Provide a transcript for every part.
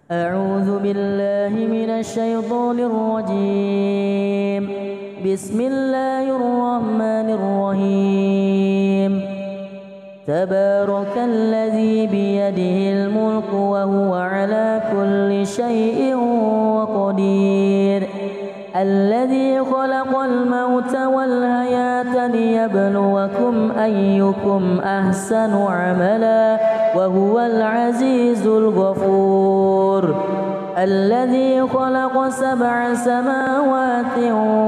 أعوذ بالله من الشيطان الرجيم. بسم الله الرحمن الرحيم. تبارك الذي بيده الملك وهو على كل شيء قدير. الذي خلق الموت والحياة ليبلوكم أيكم أحسن عملا وهو العزيز الغفور. الذي خلق 7 سماوات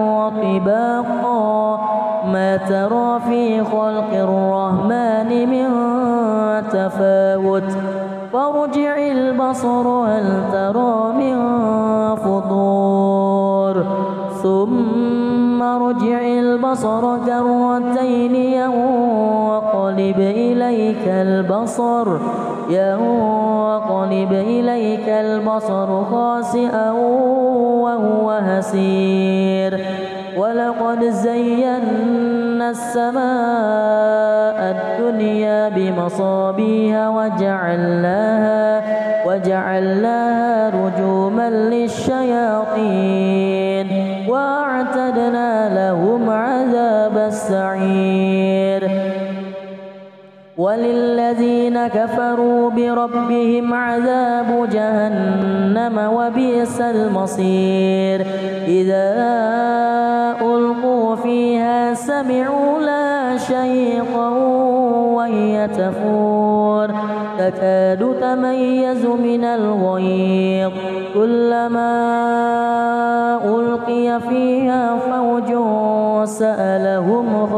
طباقا ما ترى في خلق الرحمن من تفاوت فارجع البصر هل ترى من فطور ثم ارجع البصر كرتين ينقلب إليك البصر خاسئا وهو هسير. ولقد زينا السماء الدنيا بمصابيح وجعلناها رجوما للشياطين وأعتدنا لهم عذاب السعير. وللذين كفروا بربهم عذاب جهنم وبئس المصير. إذا ألقوا فيها سمعوا لها شهيقا وهي تفور تكاد تميز من الغيظ كلما ألقي فيها فوج سألهم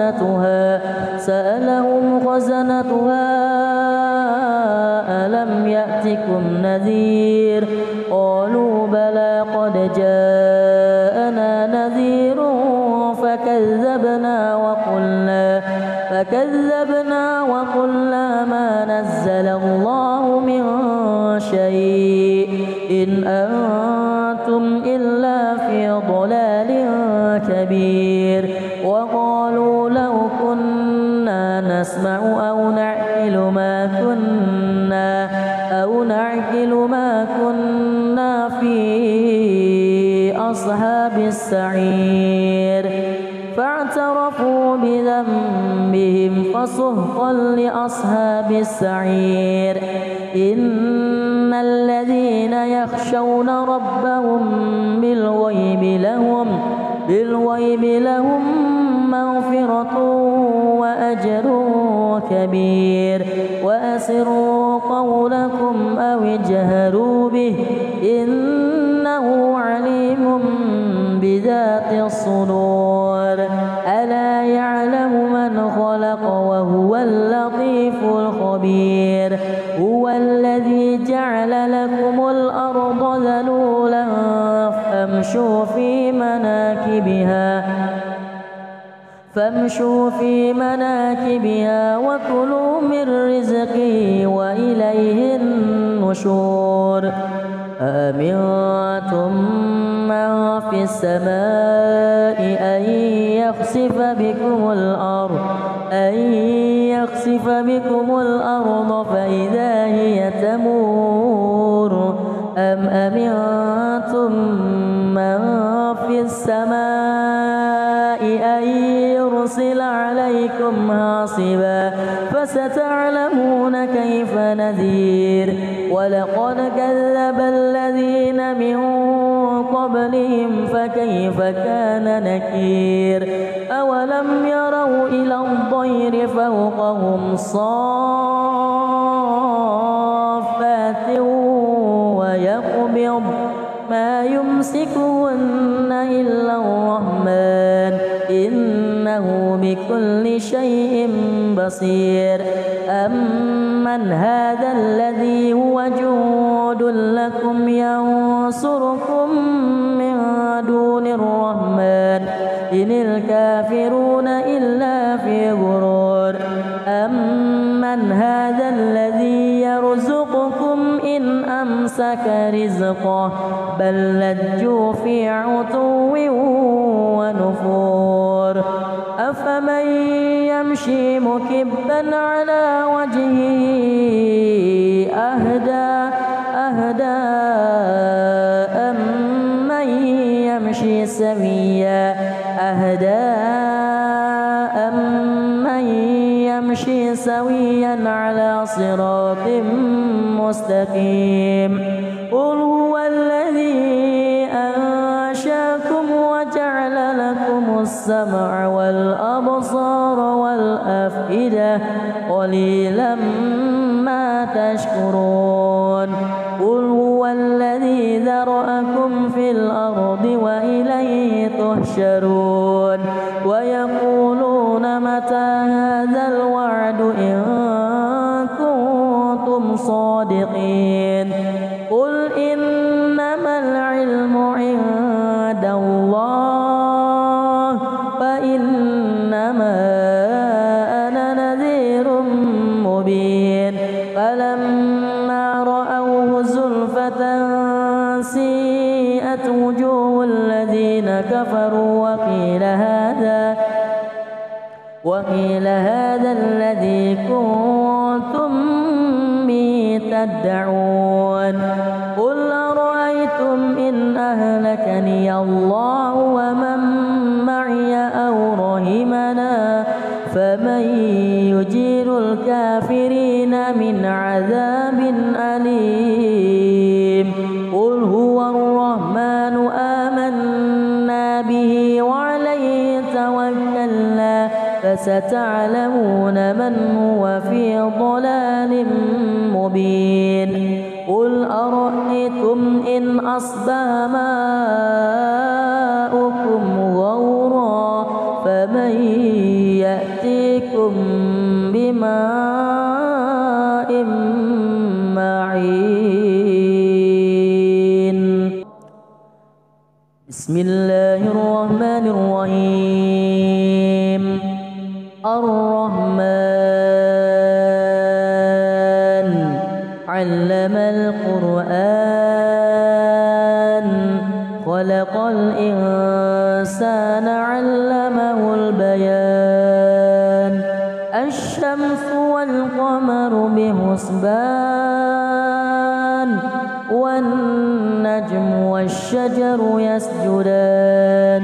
خزنتها ألم يأتكم نذير قالوا بلى قد جاءنا نذير فكذبنا وقلنا ما نزل الله من شيء إن أنتم إلا في ضلال كبير. وقالوا لو كنا نسمع أو نعقل ما كنا في أصحاب السعير. فاعترفوا بذنبهم فسحقا لأصحاب السعير. إن الذين يخشون ربهم بالغيب لهم مغفرة وأجر كبير. وأسروا قولكم أو اجهروا به إنه عليم بذات الصدور. ألا يعلم من خلق وهو اللطيف الخبير. هو الذي جعل لكم الأرض ذلولا فامشوا في مناكبها وكلوا من رزقه وإليه النشور. أأمنتم من في السماء أن يخسف بكم الأرض فإذا هي تمور أم أمنتم من في السماء أن يرسل عليكم حاصبا فستعلمون كيف نذير. ولقد كذب الذين من قبلهم فكيف كان نكير. أولم يروا إلى الطير فوقهم صافات ويقبض ما يمسكهن إلا الرحمن إنه بكل شيء بصير. أمن هذا الذي هو جند لكم ينصركم من دون الرحمن إن الكافرون إلا في غرور. أمن هذا الذي يرزقكم إن أمسك رزقه بل لجوا في عتو ونفور. أفمن يمشي مكبا على وجهه أهدى سويا أهدى أمن يمشي سويا على صراط مستقيم قل هو الذي أنشأكم وجعل لكم السمع والأبصار والأفئدة قليلا ما تشكرون قل هو الذي ذرأكم في الأرض وإليه تحشرون ويقولون متى هذا الوعد إن كنتم صادقين قل إنما العلم عند الله فإنما أنا نذير مبين فلما رأوه زلفة سيئت وجوه الذين كفروا وقيل هذا الذي كنتم به تدعون قل أرأيتم إن أهلكني الله ومن معي أو رحمنا فمن يجير الكافرين من عذاب أليم قل هو الرحمن آمنا به وعليه توكلنا فستعلمون من هو في ضلال مبين قل أرأيتم إن أصبح ماؤكم غورا فمن يأتيكم بماء معين بسم الله الرحمن الرحيم الرحمن علم القرآن خلق الإنسان علمه البيان الشمس والقمر بحسبان والنجم والشجر يسجدان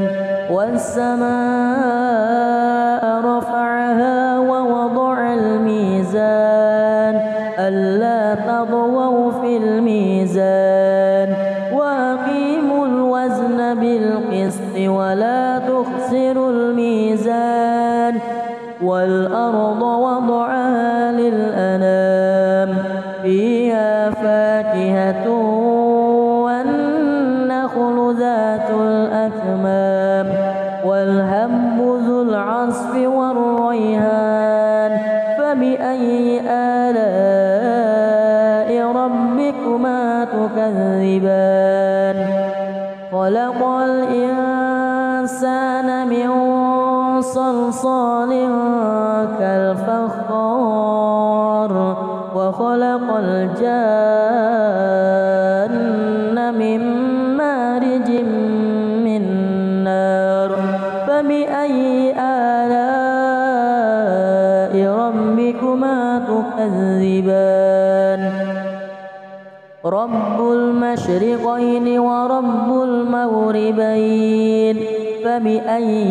والسماء رفعها ووضع الميزان ألا تطغوا في الميزان وأقيموا الوزن بالقسط ولا تخسروا الميزان والأرض وضعها للأنام فيها فاكهة والنخل ذات الأكمام والهب ذو العصف والريحان فبأي آلاء ربكما تكذبان خلق الإنسان من صلصال كالفخار وخلق الجان من مارج من نار فبأي آلاء ربكما تكذبان رب المشرقين ورب المغربين فبأي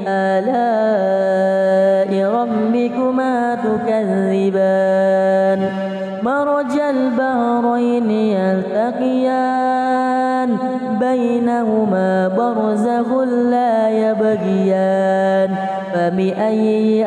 آلاء ربكما تكذبان مرج البحرين يلتقيان بينهما برزخ لا يبغيان فبأي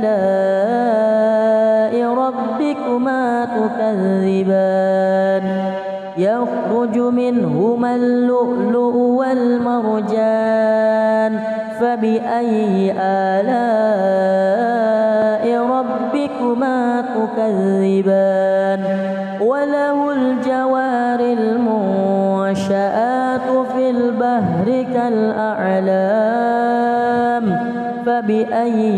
آلاء ربكما تكذبان يخرج منهما اللؤلؤ والمرجان فبأي آلاء ربكما تكذبان وله الجوار المنشآت في البحر كالأعلام فبأي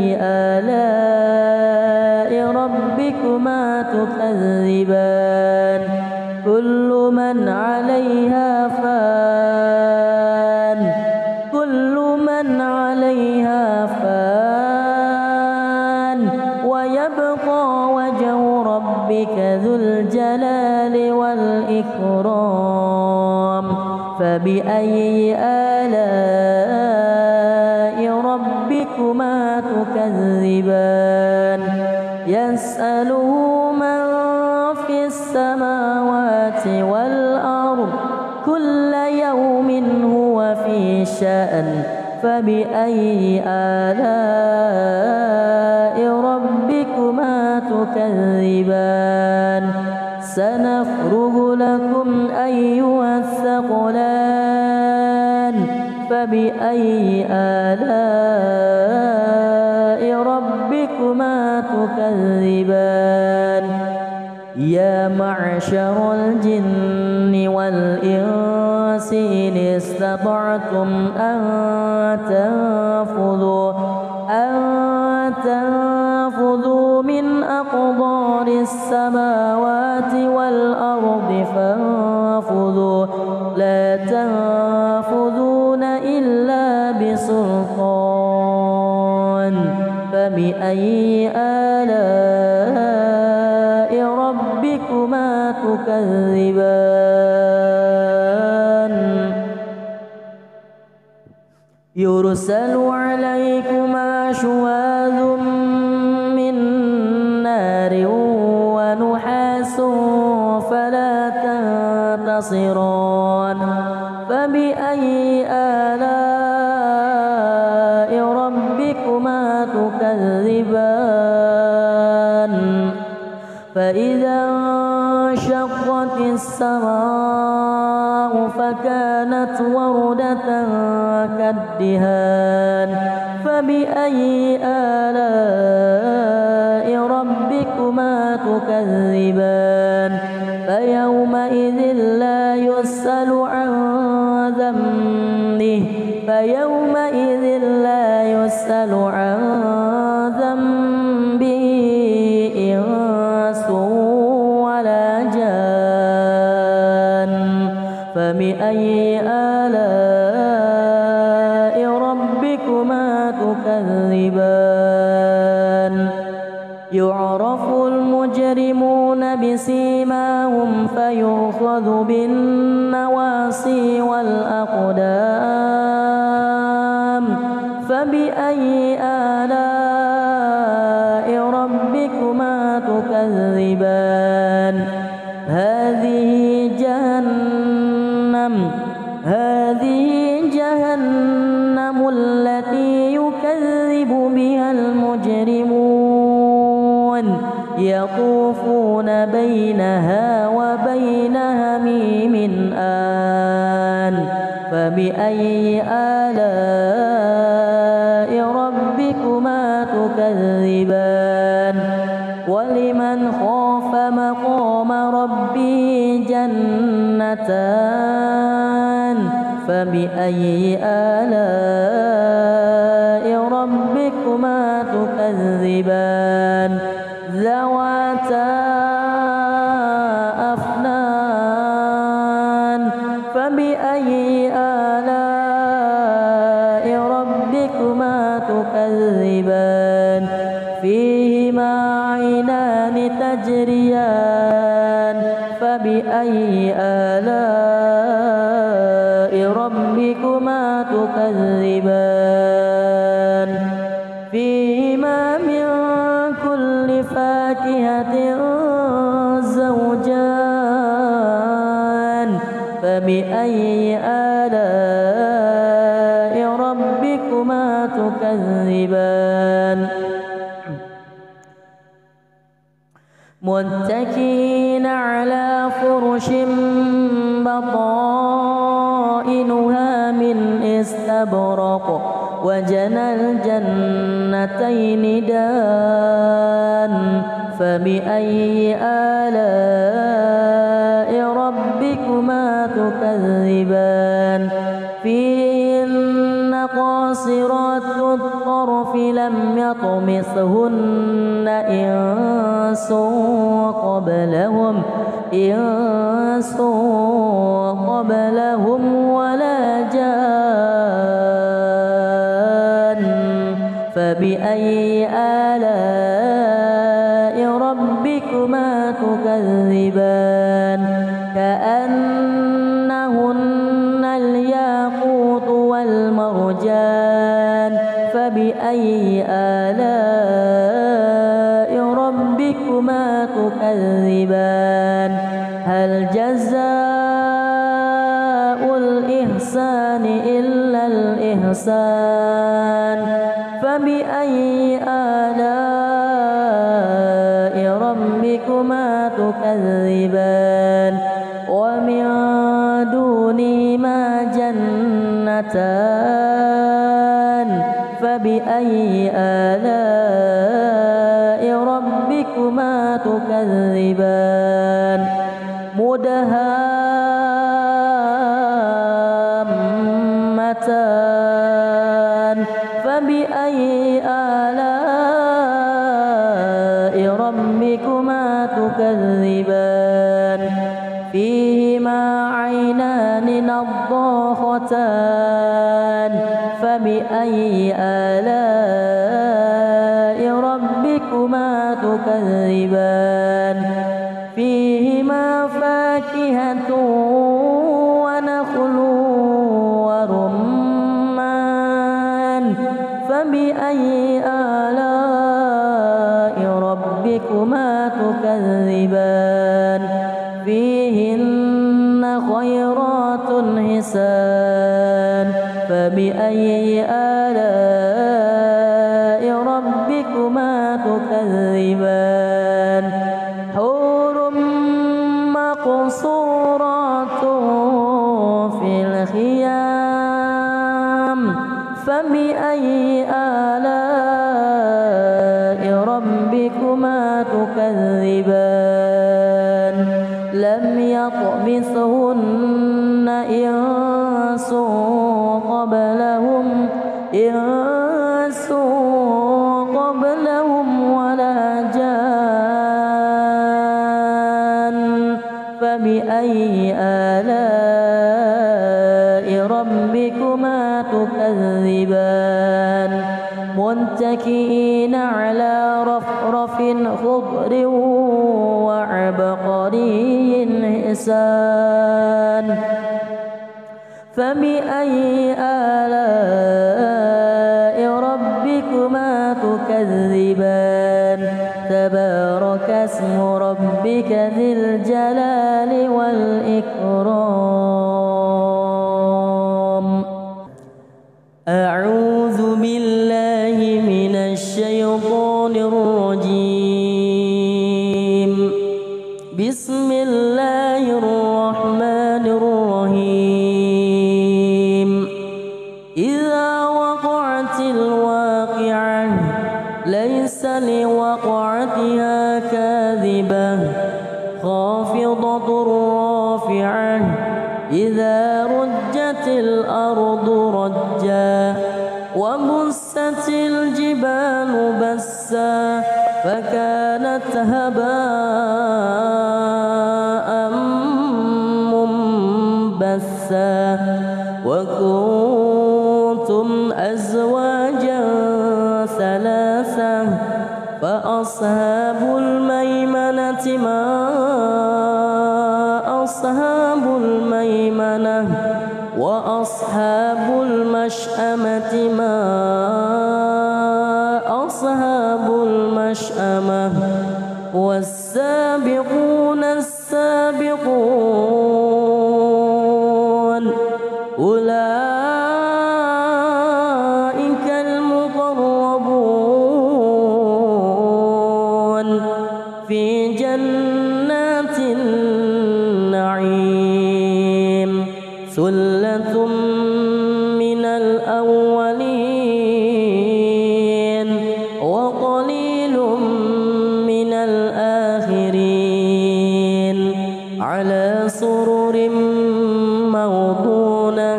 آلاء ربكما تكذبان كل من عليها فان ويبقى وجه ربك ذو الجلال والإكرام فبأي آلاء ربكما تكذبان يسأله من في السماوات والأرض كل يوم هو في شأن فبأي آلاء ربكما تكذبان سنفرغ لكم أيها الثقلان فبأي آلاء ربكما تكذبان يا معشر الجن والإنس إن استطعتم أن تنفذوا من أقطار السماوات والأرض فانفذوا لا تنفذون إلا بسلطان فبأي آلاء ربكما تكذبان يرسل عليكما شواذ من نار ونحاس فلا تنتصران فبأي آلاء ربكما تكذبان فإذا انشقت السماء فكانت وردة كالدهان فبأي آلاء ربكما تكذبان فيومئذ لا يسأل عن ذنبه إنس ولا جان فبأي آلاء ربكما تكذبان يعرف المجرمون بسيماهم فيؤخذ بالنواصي والأقدام فبأي آلاء ربكما تكذبان هذه جهنم التي يكذب بها المجرمون يطوفون بينها وبين هميم آن فبأي آلاء ربكما تكذبان ولمن خاف مقام ربه جنتان فبأي آلاء ربكما تكذبان ذواتا أفنان فبأي آلاء ربكما تكذبان فيهما عينان تجريان فبأي آلاء ربكما تكذبان فيهما من كل فاكهة زوجان فبأي آلاء ربكما تكذبان متكئين على فرش بطائنها من استبرق وجنى الجنتين دان فبأي آلاء ربكما تكذبان فيهن قاصرات الطرف لم يطمثهن إنس قبلهم ولا جان فبأي آلاء ربكما تكذبان كأنهن الياقوت والمرجان فبأي آلاء ربكما تكذبان هل جزاء الإحسان إلا الإحسان فبأي آلاء ربكما تكذبان ومن دونهما جنتان فبأي آلاء ربكما تكذبان مدهامتان فبأي آلاء ربكما تكذبان فيهما عينان نضاختان فبأي آلاء ربكما تكذبان فيهما فاكهة ونخل ورمان فبأي آلاء ربكما تكذبان فيهن خيرات حسان فبأي آلاء ربكما تكذبان حور مقصورات في الخيام فبأي آلاء ربكما تكذبان لم يطمثهن إنس قبلهم ولا جان فبأي آلاء ربكما تكذبان متكئين على رفرف خضر وعبقري حسان فبأي آلاء ربكما تكذبان تبارك اسم ربك ذي الجلال والإكرام أعوذ بالله من الشيطان الرجيم بسم الله الرحمن الرحيم إذا وقعت الواقعة ليس لوقعتها كاذبة خافضة رافعة إذا رجت الأرض رجا وبست الجبال بسا فكانت هباء منبثا وكنتم أزواجا ثلاثة فأصحاب الميمنة ما أصحاب الميمنة وأصحاب المشأمة ما أصحاب المشأمة والسابقون السابقون أولئك المقربون في جنات النعيم ثلة من الأولين وقليل من الآخرين على سرر موضونة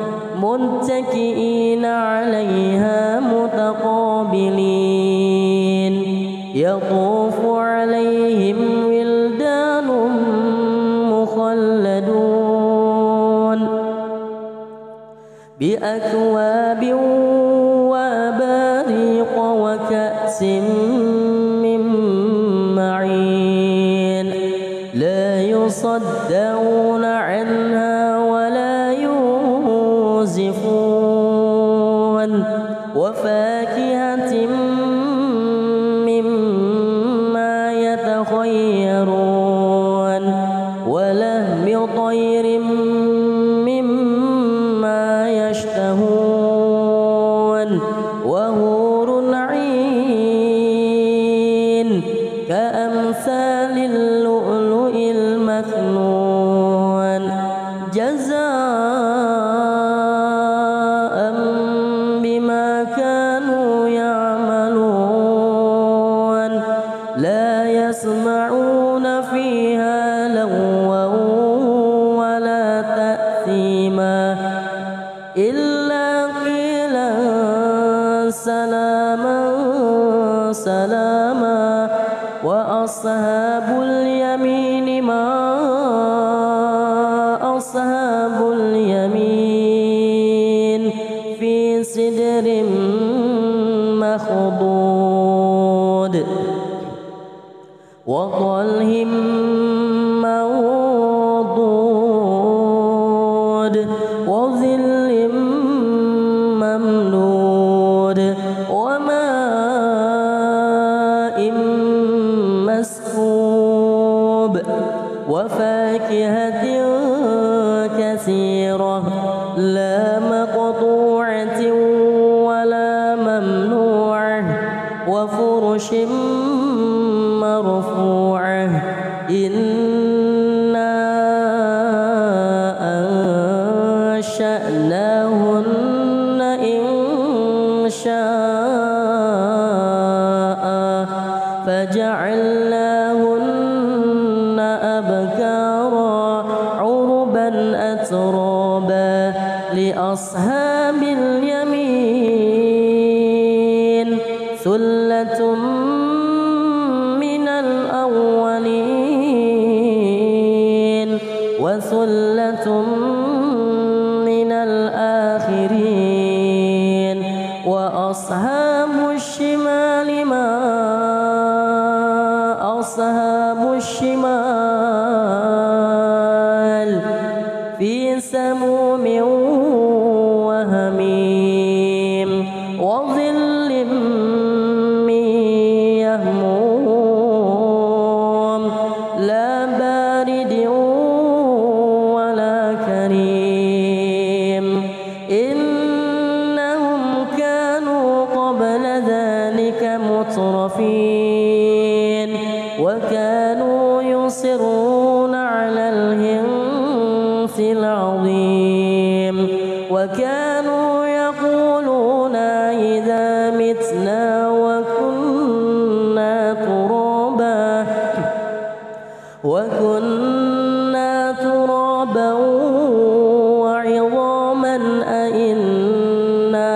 متكئين عليها متقابلين يطوف عليهم ولدان مخلدون بأكواب وأباريق وكأس من معين لا يصدعون عنها ولا ينزفون وفاكهة مما يتخيرون ولحم طير مما يشتهون وحور عين كأمثال اللؤلؤ المكنون جزاء بما كانوا يعملون لا يسمعون فيها لغوا ولا تأثيما إلا قيلا سلاما سلاما وأصحاب اليمين ما أصحاب اليمين في سدر مخضود وطلح منضود وظل ممدود وماء مسكوب وفاكهة كثيرة لا مقطوعة ولا ممنوعة وفرش مرفوعة إنا أنشأناهن إنشاء فجعلناهن أبكارا عربا أترابا لأصحاب اليمين ثلة من الأولين وثلة من الآخرين وأصحاب الشمال ما أصحاب الشمال في سموم وهميم وظل من يهموم لا بارد ولا كريم إنهم كانوا قبل ذلك مترفين وكانوا يصرون على الحنث العظيم وكانوا يقولون إذا متنا وكنا ترابا وعظاما أئنا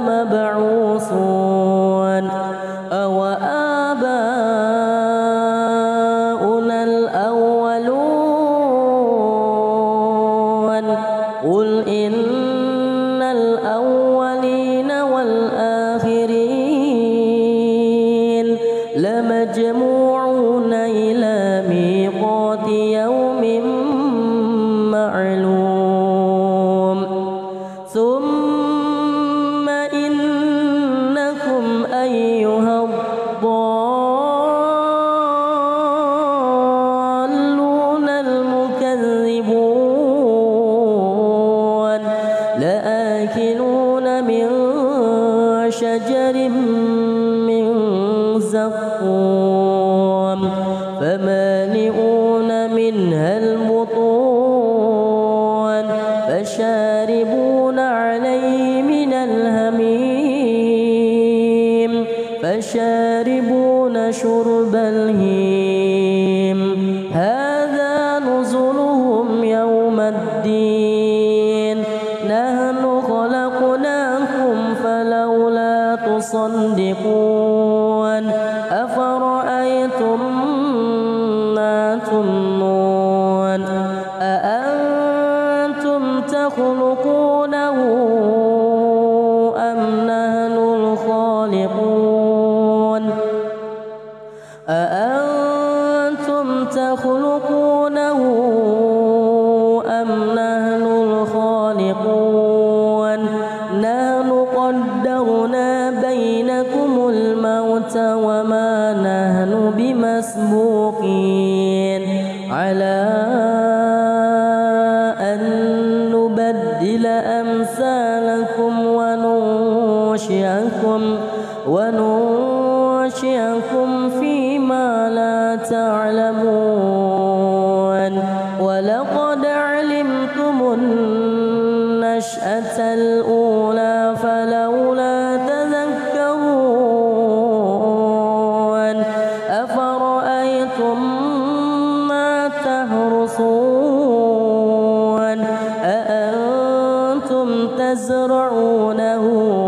لمبعوثون أو آباؤنا الأولون قل إن الأولين والآخرين لمجموعون إلى ميقات يوم معلوم ثم إنكم أيها الضالون المكذبون لآكلون من شجر من زقوم فمالئون منها البطون فشاربون عليه من الحميم فشاربون شرب الهيم هذا نزلهم يوم الدين نحن خلقناكم فلولا تصدقون أفرأيتم ما تمنون أأنتم تخلقونه أم نحن الخالقون أأنتم تخلقونه أم نحن الخالقون نحن قدرنا كتبنا بينكم الموت وما نحن بمسبوقين على أن نبدل أمثالكم وننشئكم فيما لا تعلمون ولقد علمتم النشأة الأولى فلولا تذكرون أفرأيتم ما تحرثون أأنتم تزرعونه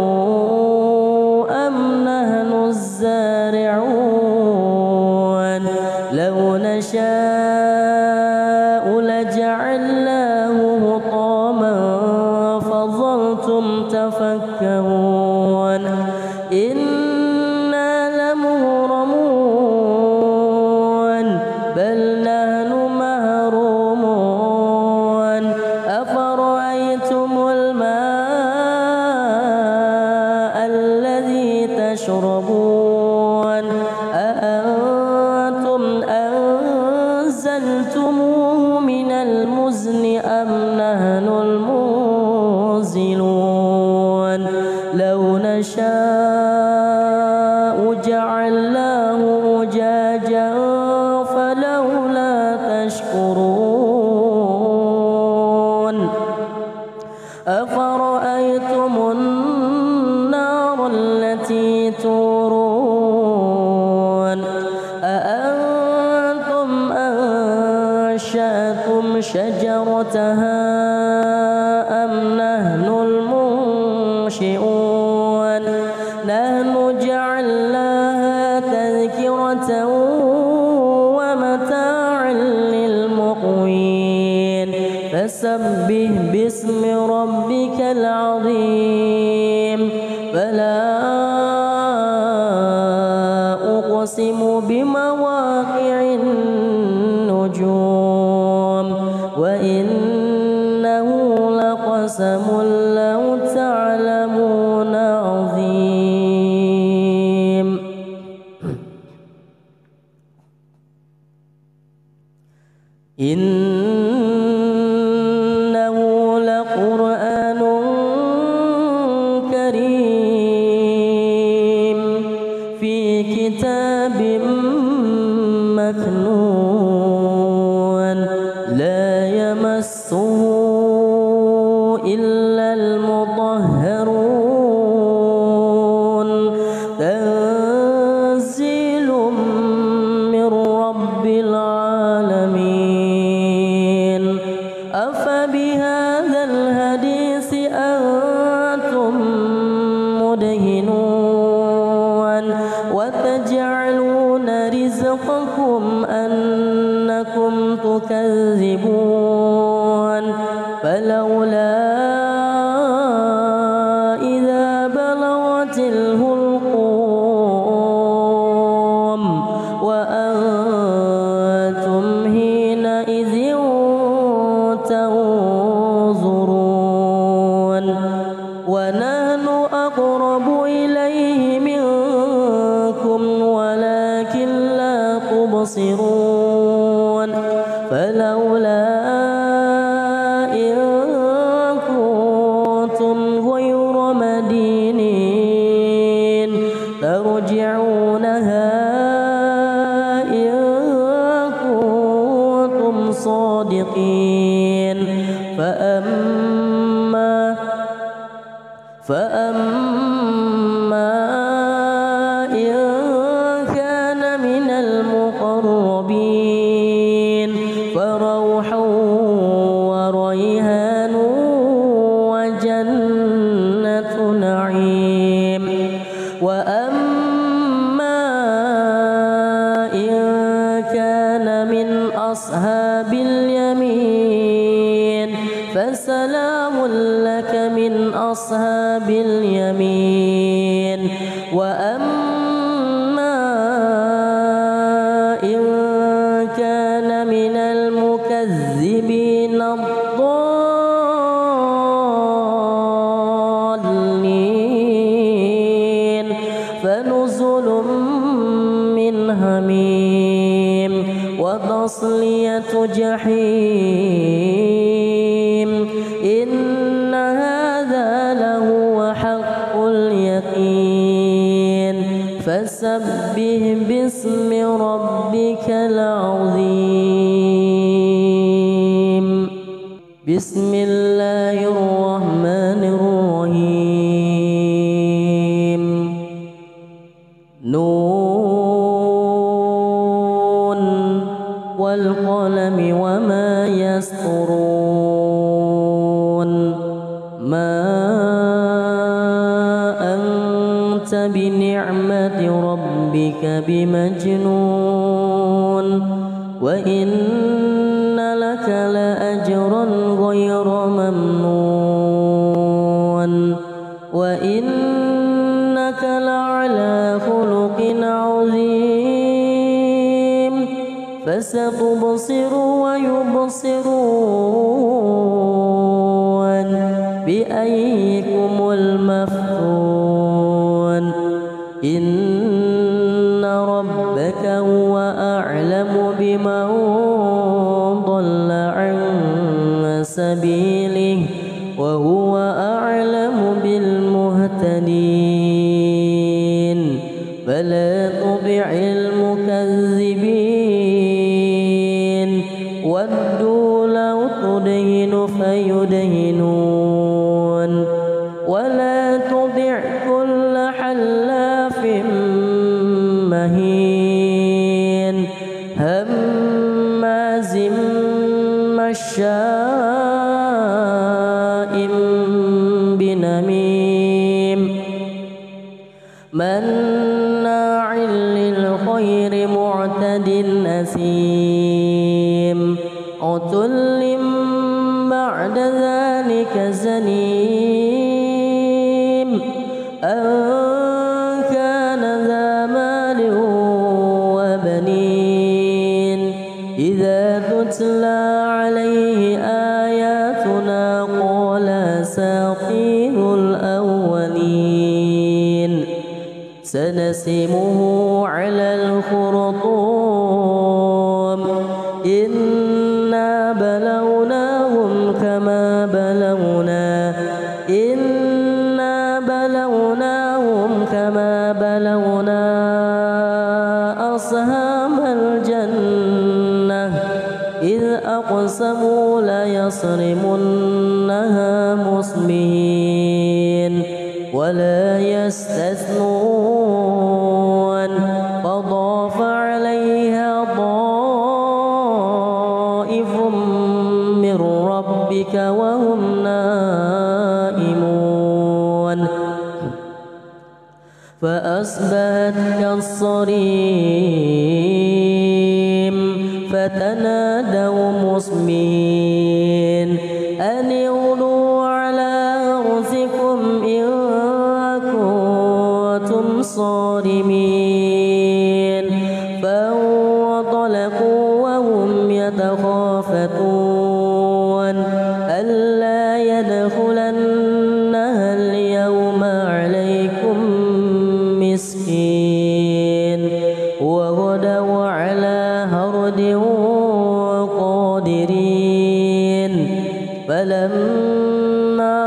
أم نحن الزارعون لو نشاء لجعلناه حطاما فظلتم تفكرون إنا لمغرمون بل نحن محرومون أفرأيتم الماء الذي تشربون أأنتم أنزلتموه من المزن أم نحن المنزلون لو نشاء جعلناه أجاجا فلولا تشكرون أفرأيتم النار التي تورون أأنتم أنشأتم شجرتها أم نحن المنشئون نحن جعلناها تذكرة ومتاعا للمقوين فسبح باسم ربك العظيم فلا أقسم بمواقع النجوم وإنه لقسم لو تعلمون عظيم إنه لقرآن كريم في كتاب مكنون لا يمسه إلا المطهرون تنزيل من رب العالمين أفبهذا الحديث أنتم مدهنون وتجعلون رزقكم أنكم تكذبون فلولا إذا بلغت الحلقوم وأنتم حينئذ تنظرون ونحن أقرب إليه منكم ولكن لا تبصرون فلولا إن كنتم غير مدينين ترجعونها إن كنتم صادقين فأما إن كان من المقربين فروح وريحان وجنة نعيم وأما إن كان من أصحاب اليمين فسلام لك من أصحاب اليمين وأما إن كان من المكذبين الضالين فنزل من حميم وتصلية جحيم إن هذا لهو حق اليقين فسبح باسم ربك العظيم بسم الله الرحمن الرحيم نون والقلم وما يسطرون ما أنت بنعمة ربك بمجنون وإن لك لأجرا غير ممنون وإنك لعلى خلق عظيم فستبصر ويبصرون بأيكم المفتون إن ربك هو أعلم بمن ضل عن سبيله وهو أعلم بالمهتدين فلا تطع المكذبين ودوا لو تدهن فيدهنون ولا تطع كل حلاف مهين هماز مشاء بنميم مناع للخير معتد أثيم عتل بعد ذلك زنيم أن كان ذا مال وبنين إذا تتلى عليه آياتنا قال أساطير الأولين سنسمه على الخرطوم إنا بلوناهم كما بلونا أصحاب الجنة إذ أقسموا ليصرمنها مصبحين ولا يستثنون فطاف عليها طائف من ربك وهم نائمون فأصبحت كالصريم فتنادوا مصبحين أن اغدوا على حرثكم إن كنتم صارمين فانطلقوا وهم يتخافتون ألا يدخلنها اليوم عليكم مسكين وغدوا على هرد قادرين فلما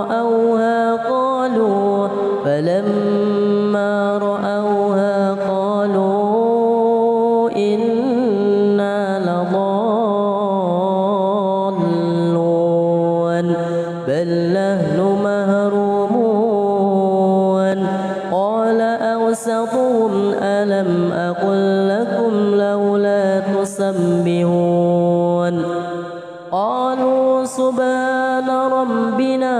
رأوها قالوا إنا لضالون بل نحن محرومون قال أوسطهم ألم أقل لكم لولا تسبحون قالوا سبحان ربنا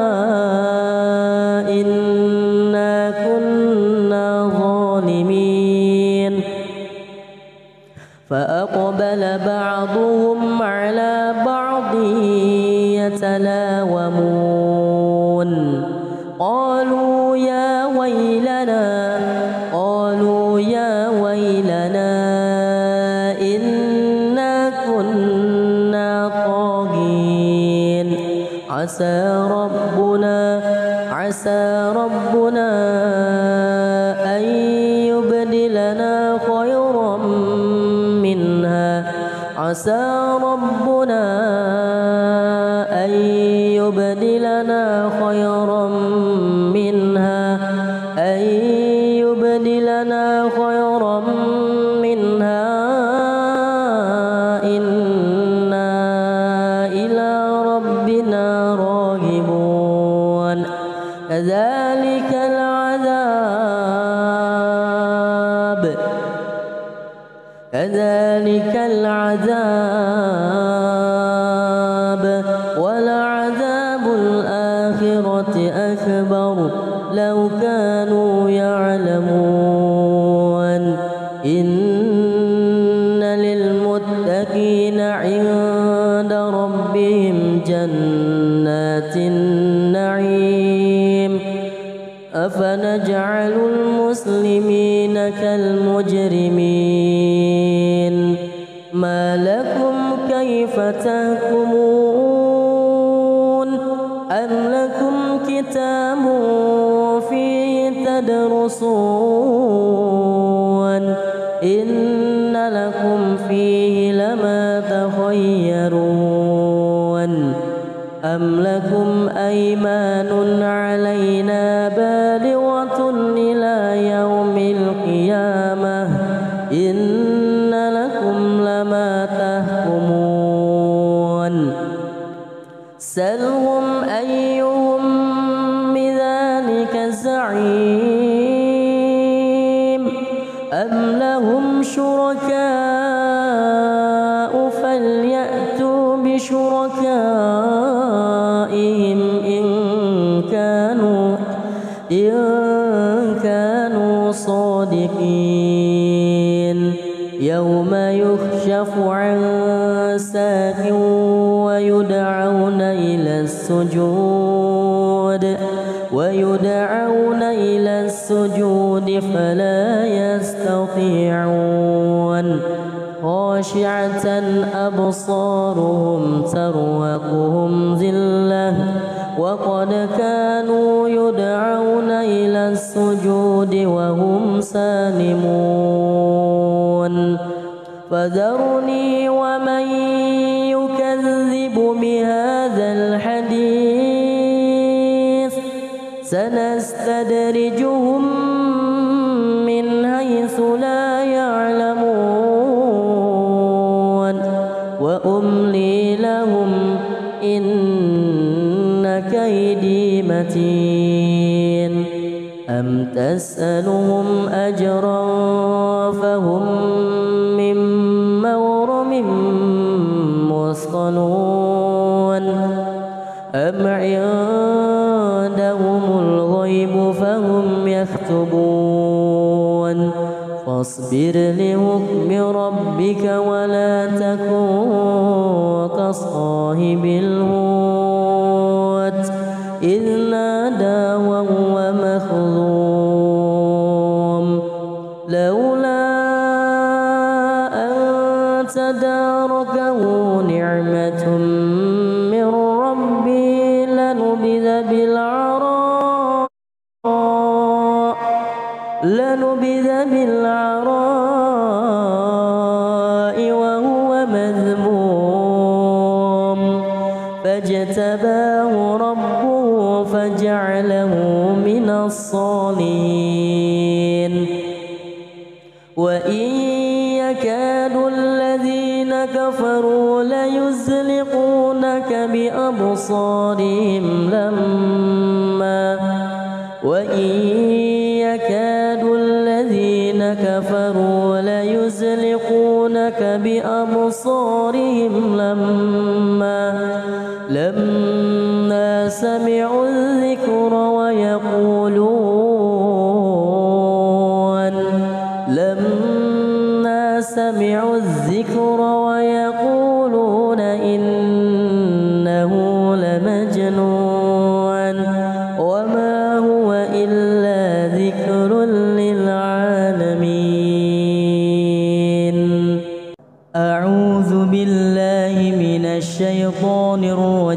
إنا كنا ظالمين فأقبل بعضهم على بعض يتلاومون قالوا يا ويلنا إنا كنا طاغين عسى ربنا أن عسى ربنا أن يبدلنا خيرا منها إنا إلى ربنا راغبون كذلك العذاب ولعذاب الآخرة أكبر لو كانوا يعلمون إن للمتقين عند ربهم جنات النعيم أفنجعل المسلمين كالمجرمين ما لكم كيف تحكمون أم لكم كتاب فيه تدرسون إن لكم فيه لما تخيرون أم لكم أيمان علينا بالغة إلى يوم القيامة إن لكم لما تحكمون سلهم أيهم بذلك زعيم أم لهم شركاء فليأتوا بشركائهم إن كانوا صادقين يوم يكشف عن ساق ويدعون إلى السجود فلا يستطيعون خاشعة أبصارهم ترهقهم ذلة وقد كانوا يدعون إلى السجود وهم سالمون فذرني ومن يكذب بهذا الحديث سنستدرجهم من حيث لا يعلمون وأملي لهم إن كيدي متين أم تسألهم أجرا فهم من مغرم مثقلون أم عندهم الغيب فهم يكتبون فاصبر لحكم ربك ولا تكن كصاحب الحوت إذ نادى وهو مكظوم لولا أن تداركه نعمة من ربه لنبذ بالعراء وهو مذموم فاجتباه ربه فجعله من الصالحين وإن يكاد الذين كفروا ليزلقونك بأبصارهم لما سمعوا الذكر ويقولون إنه لمجنون وما هو إلا ذكر للعالمين أعوذ بالله من الشيطان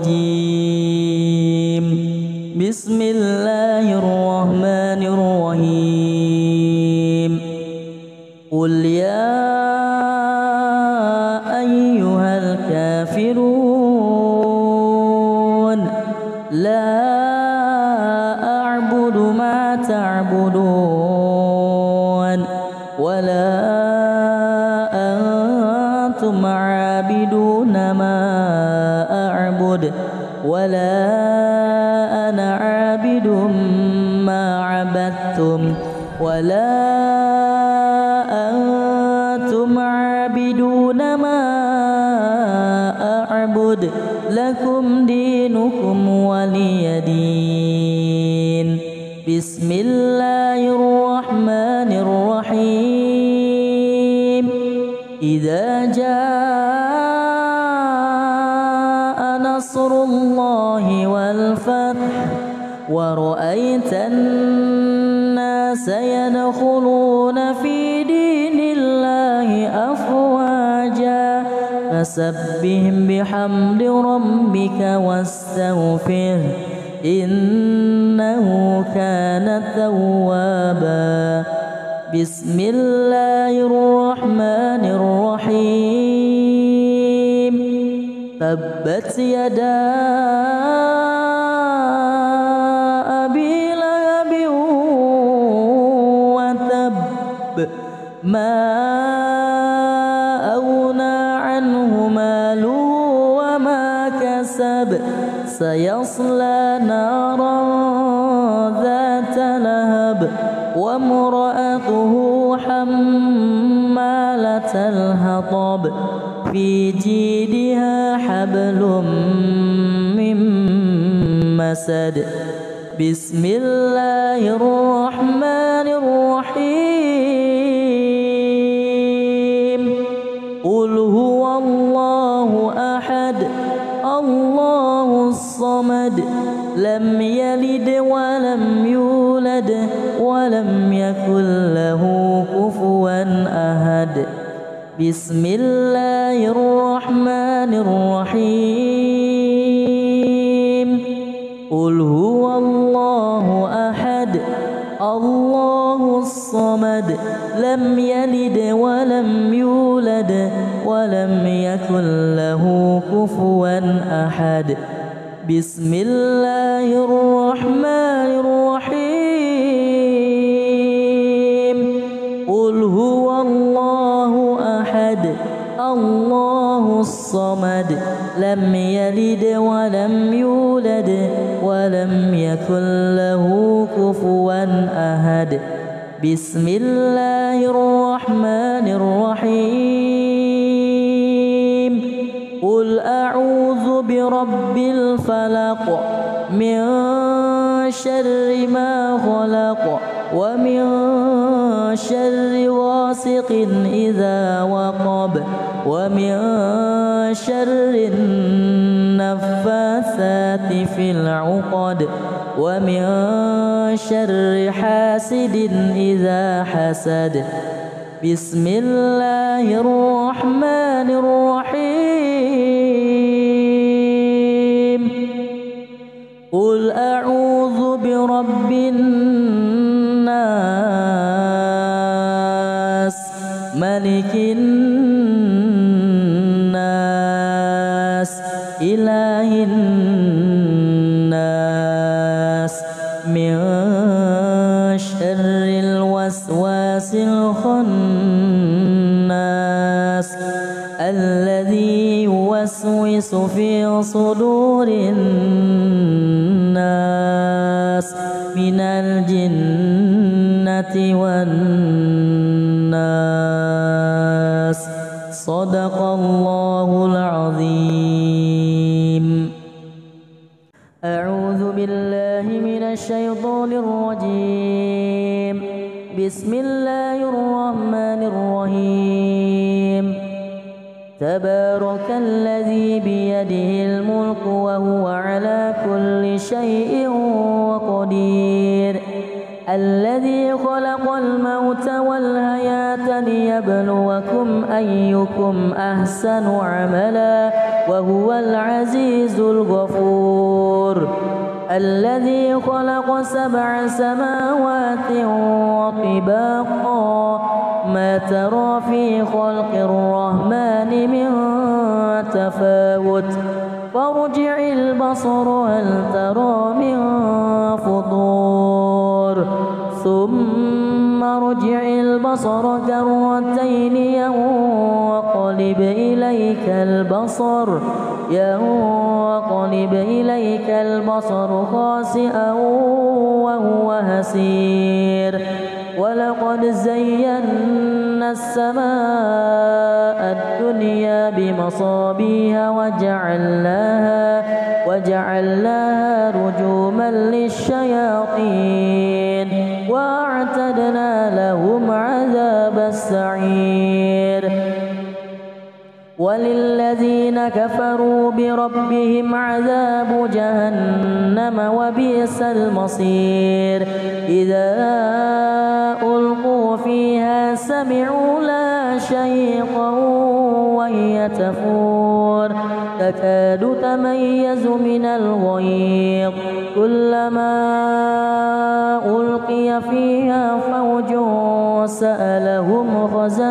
الرجيم بسم الله الرحمن الرحيم قل يا أيها أعبد ولا أنا عابد ما عبدتم ولا أنتم عابدون ما أعبد لكم دينكم ولي دين. بسم الله الرحمن الرحيم. إذا جاء نصر الله والفتح ورأيت الناس يدخلون في دين الله أفواجا فسبح بحمد ربك واستغفره إنه كان توابا. بسم الله الرحمن الرحيم. تبت يدا أبي لهب وتب ما أغنى عنه ماله وما كسب سيصلى نارا ذات لهب وامرأته حمالة الحطب في جيدها حبل من مسد. بسم الله الرحمن الرحيم. قل هو الله أحد الله الصمد لم يلد ولم يولد ولم يكن له كفوا أحد. بسم الله الرحمن الرحيم. قل هو الله أحد الله الصمد لم يلد ولم يولد ولم يكن له كفوا أحد. بسم الله الرحمن الرحيم. قل هو الله أحد الله الصمد لم يلد ولم يولد ولم يكن له كفوا أحد. بسم الله الرحمن الرحيم. قل أعوذ برب الفلق من شر ما خلق ومن شر غاسق إذا وقب ومن شر النفاثات في العقد ومن شر حاسد إذا حسد. بسم الله الرحمن الرحيم. قل أعوذ برب الناس ملك الناس إله الناس من شر الوسواس الخناس الذي يوسوس في صدور الناس من الجنة والناس. صدق الله العظيم. أعوذ بالله من الشيطان الرجيم. بسم الله الرحمن الرحيم. تبارك الذي بيده الملك وهو على كل شيء قدير. الذي خلق الموت والحياة ليبلوكم أيكم أحسن عملا وهو العزيز الغفور. الذي خلق 7 سماوات وطباقا ما ترى في خلق الرحمن من تفاوت فارجع البصر هل ترى من فطور ثم ارجع البصر كرتين ينقلب إليك البصر ينقلب إليك البصر خاسئا وهو هسير ولقد زينا السماء الدنيا بمصابيح وجعلناها رجوما للشياطين وأعتدنا لهم عذاب السعير وللذين كفروا بربهم عذاب جهنم وبئس المصير إذا ألقوا فيها سمعوا لها شهيقا وهي تفور تكاد تميز من الغيظ كلما ألقي فيها فوج سألهم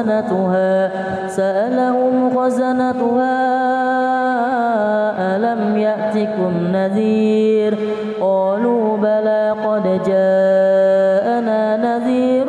خزنتها ألم يأتكم نذير قالوا بلى قد جاءنا نذير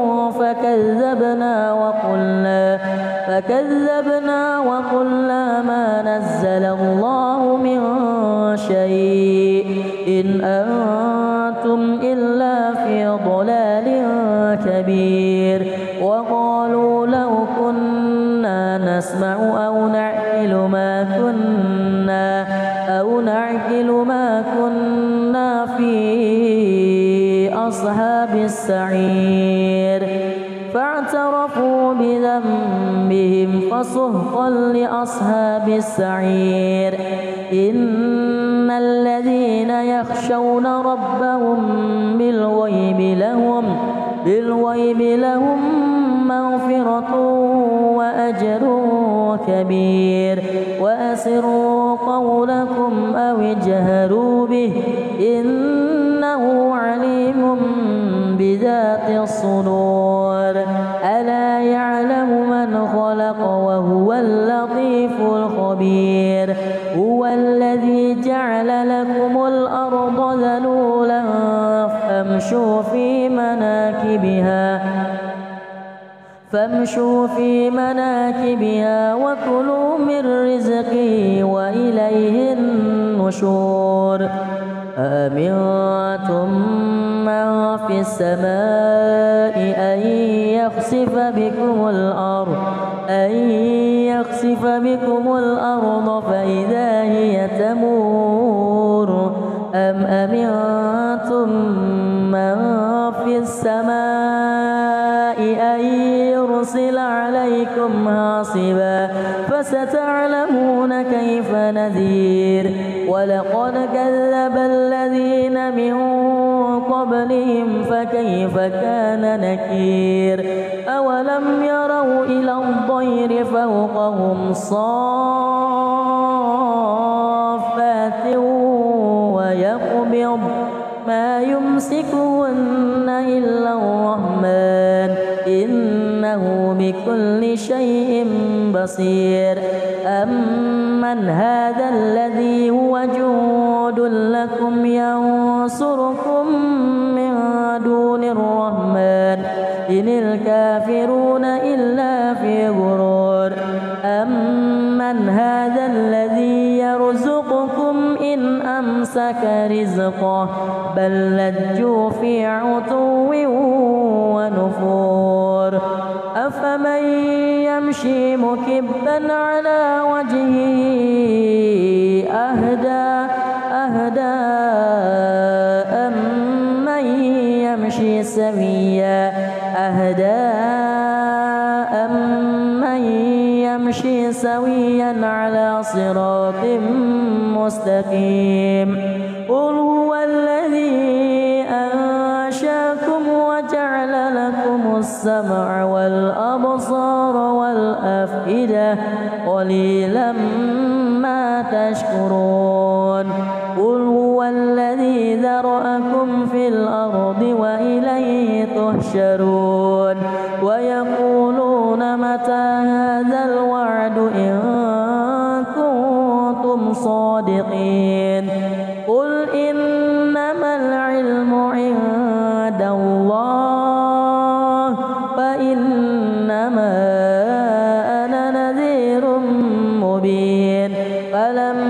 فكذبنا وقلنا ما نزل الله من شيء إن أنتم إلا في ضلال كبير وقالوا لو كنا نسمع أو نعقل ما كنا في أصحاب السعير فاعترفوا بذنبهم فسحقا لأصحاب السعير إن الذين يخشون ربهم بالغيب لهم مغفرة وأجر كبير وأسروا قولكم أو اجهروا به إنه عليم بذات الصدور ألا يعلم من خلق وهو اللطيف الخبير هو الذي جعل لكم الأرض ذلولا فامشوا في مناكبها وكلوا من رزقه وإليه النشور أأمنتم من في السماء أن يخسف بكم الأرض فإذا هي تمور أم أمنتم من في السماء أن يرسل عليكم حاصبا فستعلمون كيف نذير ولقد كذب الذين من قبلهم فكيف كان نكير أولم يروا إلى الطير فوقهم صافات ويقبض ما يمسكهن إلا الرحمن إنه بكل شيء بصير أمن هذا الذي هو جند لكم ينصركم من دون الرحمن إن الكافرون إلا في غرور أمن هذا الذي يرزقكم إن أمسك رزقه بل لجوا في عتو ونفور أفمن يمشي مكبا على وجهه أهدى أمن يمشي سويا على صراط مستقيم قل هو الذي أنشاكم وجعل لكم السمع والأبصار والأفئدة قليلا ما تشكرون قل هو الذي ذرأكم في الأرض وإليه تحشرون ويقولون متى هذا الوعد إن كنتم صادقين قل إنما العلم عند الله فإنما أنا نذير مبين فلما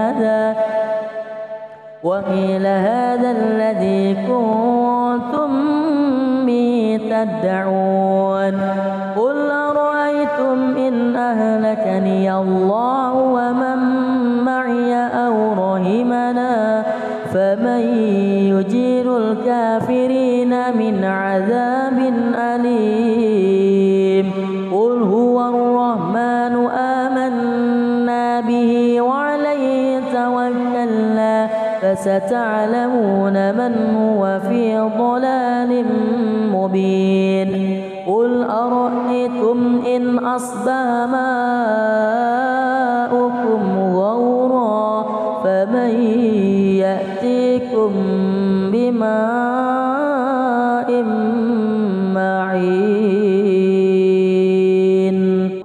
وقيل هذا الذي كنتم به تدعون قل أرأيتم إن أهلكني الله ومن معي أو رحمنا فمن يجير الكافرين من عذاب أليم قل هو الرحمن آمنا به وعليه توكلنا فستعلمون من هو في ضلال مبين قل أرأيتم إن أصبح ماؤكم غورا فمن يأتيكم بماء معين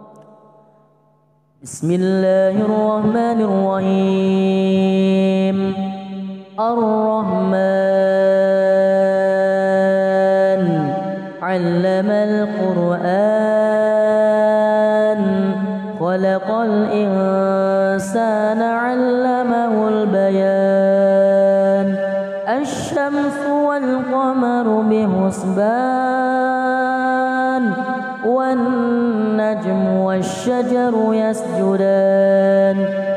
بسم الله الرحمن الرحيم الرحمن علم القرآن خلق الإنسان علمه البيان الشمس والقمر بحسبان والنجم والشجر يسجدان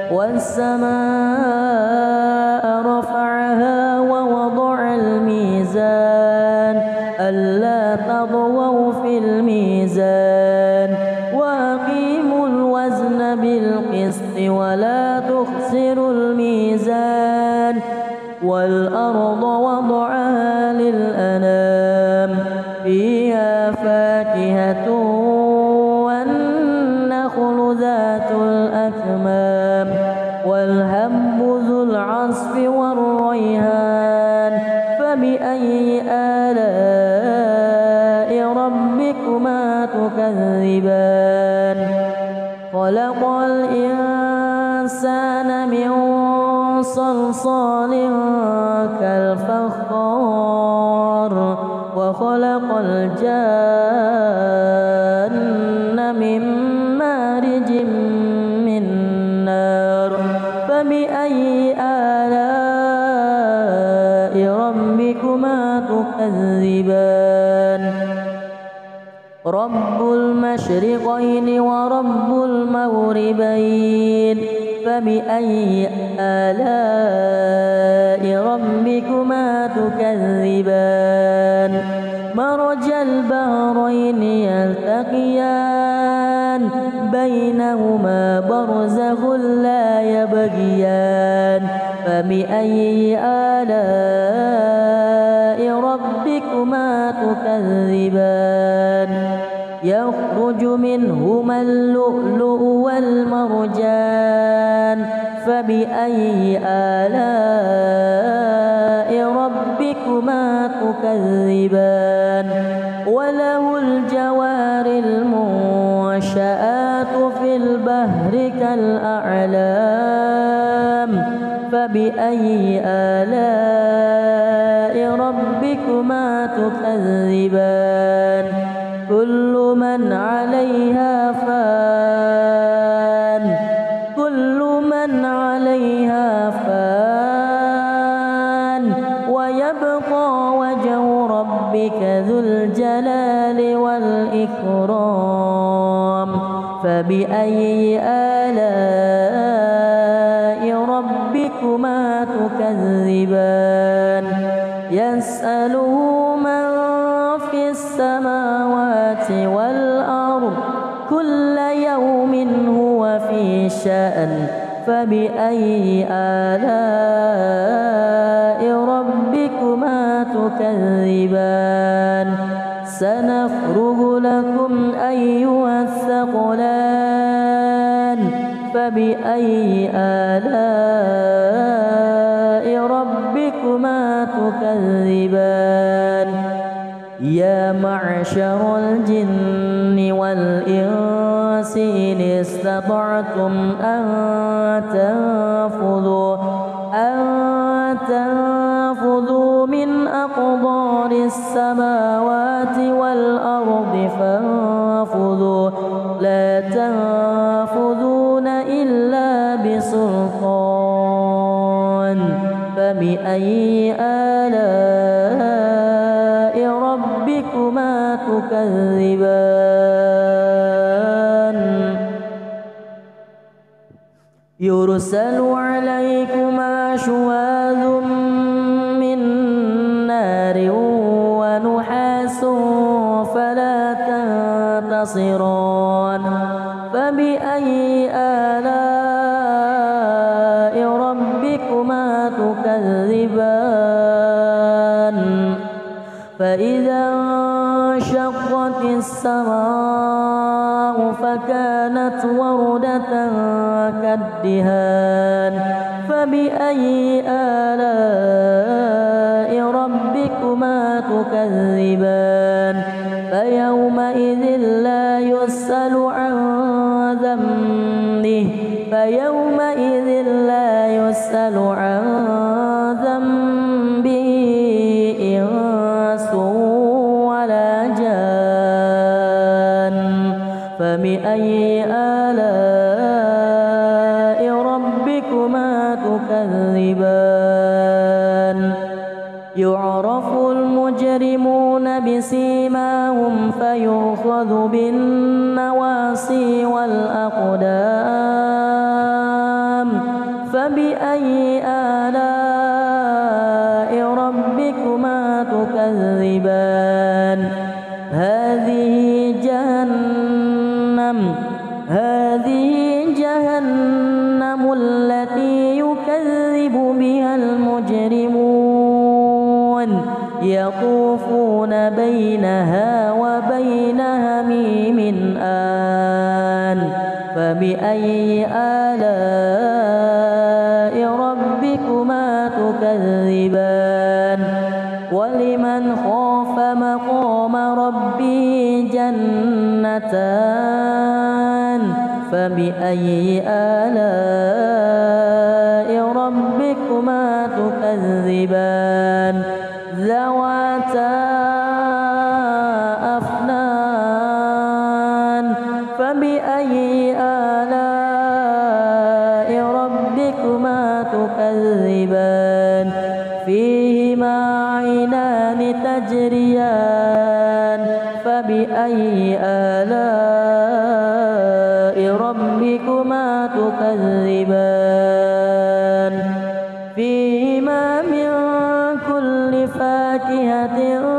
والسماء رفعها ووضع الميزان ألا تطغوا في الميزان وأقيموا الوزن بالقسط ولا تخسروا الميزان والأرض وضعها للأنام فيها فاكهة والنخل ذات الأكمام والهب ذو العصف والريحان فبأي آلاء ربكما تكذبان خلق الإنسان من صلصال كالفخار وخلق الجان من مارج من نار فبأي آلاء ربكما تكذبان رب المشرقين ورب المغربين فبأي آلاء ربكما تكذبان مرج البحرين يلتقيان بينهما برزخ لا يبغيان فبأي آلاء ربكما تكذبان يخرج منهما اللؤلؤ والمرجان فبأي آلاء ربكما تكذبان وله الجوار المنشآت في البحر كالأعلام فبأي آلاء ربكما تكذبان كل من عليها فان ويبقى وجه ربك ذو الجلال والإكرام فبأي آلاء ربكما تكذبان يسأله من في السماوات والأرض كل يوم هو في شأن فبأي آلاء ربكما تكذبان سنفرغ لكم أيها الثقلان فبأي آلاء ربكما تكذبان يا معشر الجن والإنس إن استطعتم أن تنفذوا من أقطار السماوات والأرض فانفذوا لا تنفذون إلا بسلطان فبأي آلاء ربكما تكذبان يرسل عليكما شواظ من نار ونحاس فلا تنتصران فبأي آلاء ربكما تكذبان فإذا انشقت السماء فكانت وردة كالدهان فبأي آلاء ربكما تكذبان فيومئذ لا يسأل عن ذنبه إنس ولا جان فبأي آلاء ربكما تكذبان يعرف المجرمون بسيماهم فيؤخذ بالنواصي والأقدام فبأي آلاء ربكما تكذبان هذه جهنم التي يكذب بها المجرمون يطوفون بينها وبين هميم آن فبأي آلاء ربكما تكذبان ولمن خاف مقام ربه جنتان فبأي آلاء ربكما تكذبان ذواتا أفنان فبأي آلاء ربكما تكذبان فيهما عينان تجريان فبأي آلاء ربكما تكذبان فيهما من كل فاكهة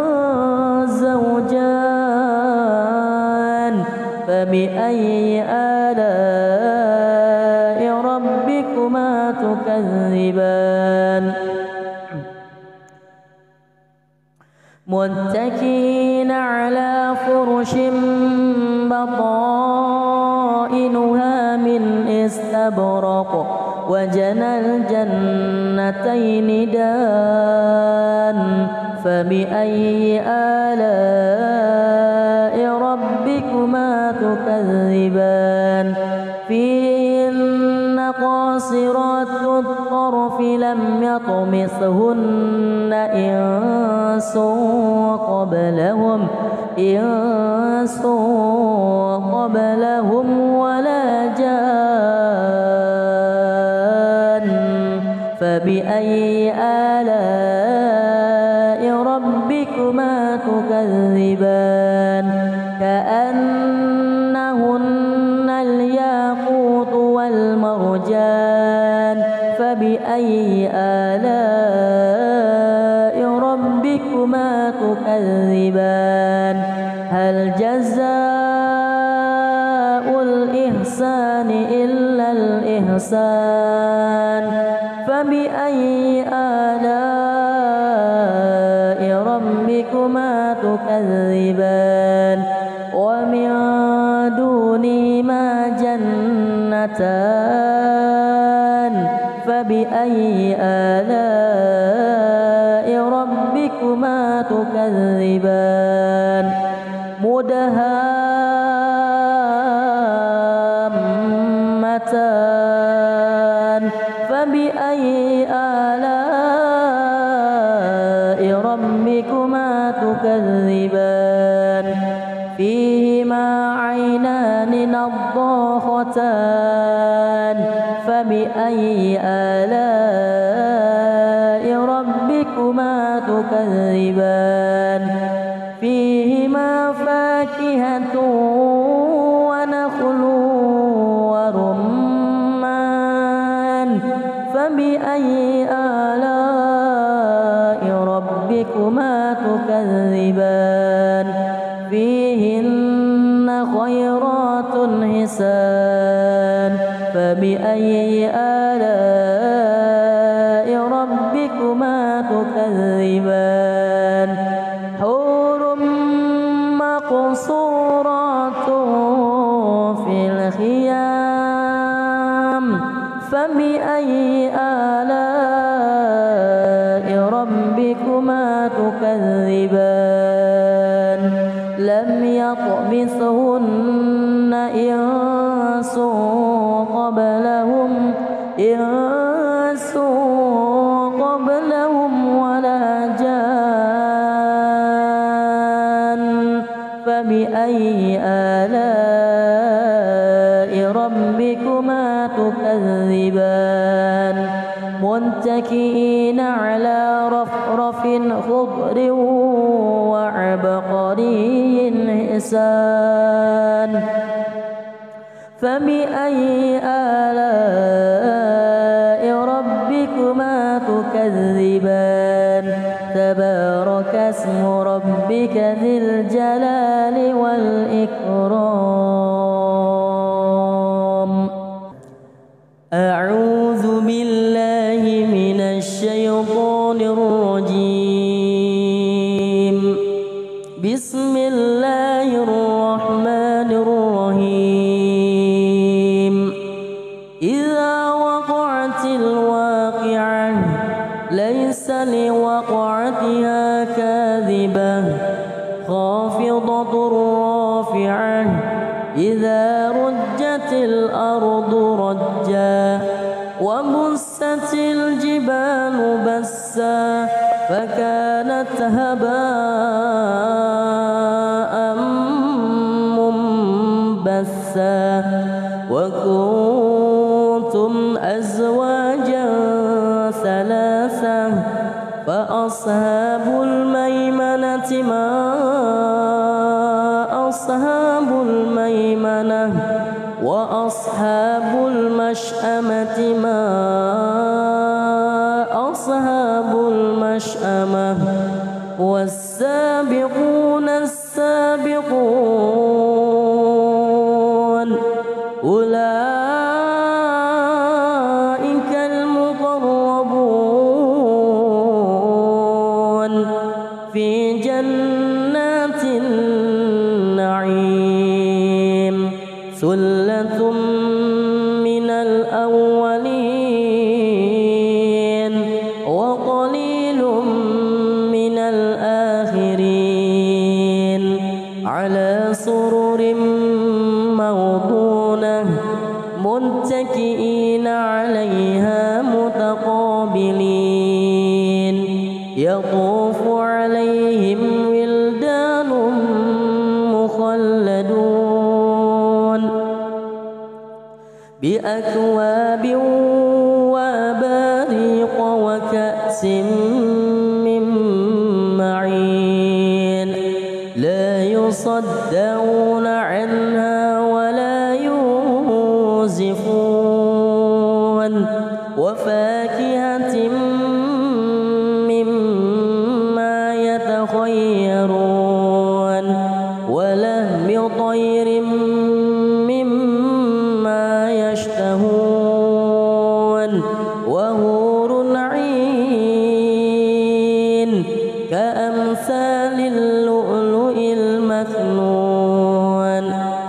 زوجان فبأي آلاء ربكما تكذبان متكئين على فرش بطائنها من استبرق وجنى الجنتين دان فبأي آلاء ربكما تكذبان فيهن قاصرات الطرف لم يطمثهن إنس قبلهم ولا جان فبأي آلاء ربكما تكذبان كأنهن الياقوت والمرجان فبأي آلاء ربكما تكذبان هل جزاء الإحسان إلا الإحسان فبأي آلاء ربكما تكذبان ومن دونهما جنتان فبأي آلاء ربكما تكذبان مدهامتان فبأي آلاء ربكما تكذبان فيهما عينان نضاختان فبأي آلاء ربكما تكذبان فيهما فاكهة ونخل ورمان فبأي آلاء ربكما تكذبان فيهن خيرات حسان فبأي آلاء ربكما تكذبان حور مقصورات في الخيام فبأي آلاء ربكما تكذبان لم يطمثهن إنس قبلهم ولا جان فبأي آلاء ربكما تكذبان متكئين على رفرف خضر وعبقري حسان فبأي آلاء ربكما تكذبان تبارك اسم ربك ذي الجلال والإكرام أعوذ بالله من الشيطان الرجيم بسم الله الرحمن الرحيم إذا وقعت الواقعة ليس لوقعتها كاذبة خافضة رافعة إذا رجت الأرض رجا وبست الجبال بسا فكانت هباء منبثا وكنتم أزواجا ثلاثة فأصحاب الميمنة ما أصحاب الميمنة وأصحاب المشأمة ما أصحاب المشأمة والسابقون السابقون أولئك المقربون في جنات النعيم ثلة من الأولين وقليل من الآخرين على سرر موضونة متكئين عليها متقابلين يطوف عليهم ولدان مخلدون بأكواب وأباريق وكأس من معين لا يصدعون عنها ولا ينزفون وفاكهة مما يتخيرون ولحم طير مما يشتهون وحور عين كأمثال اللؤلؤ المكنون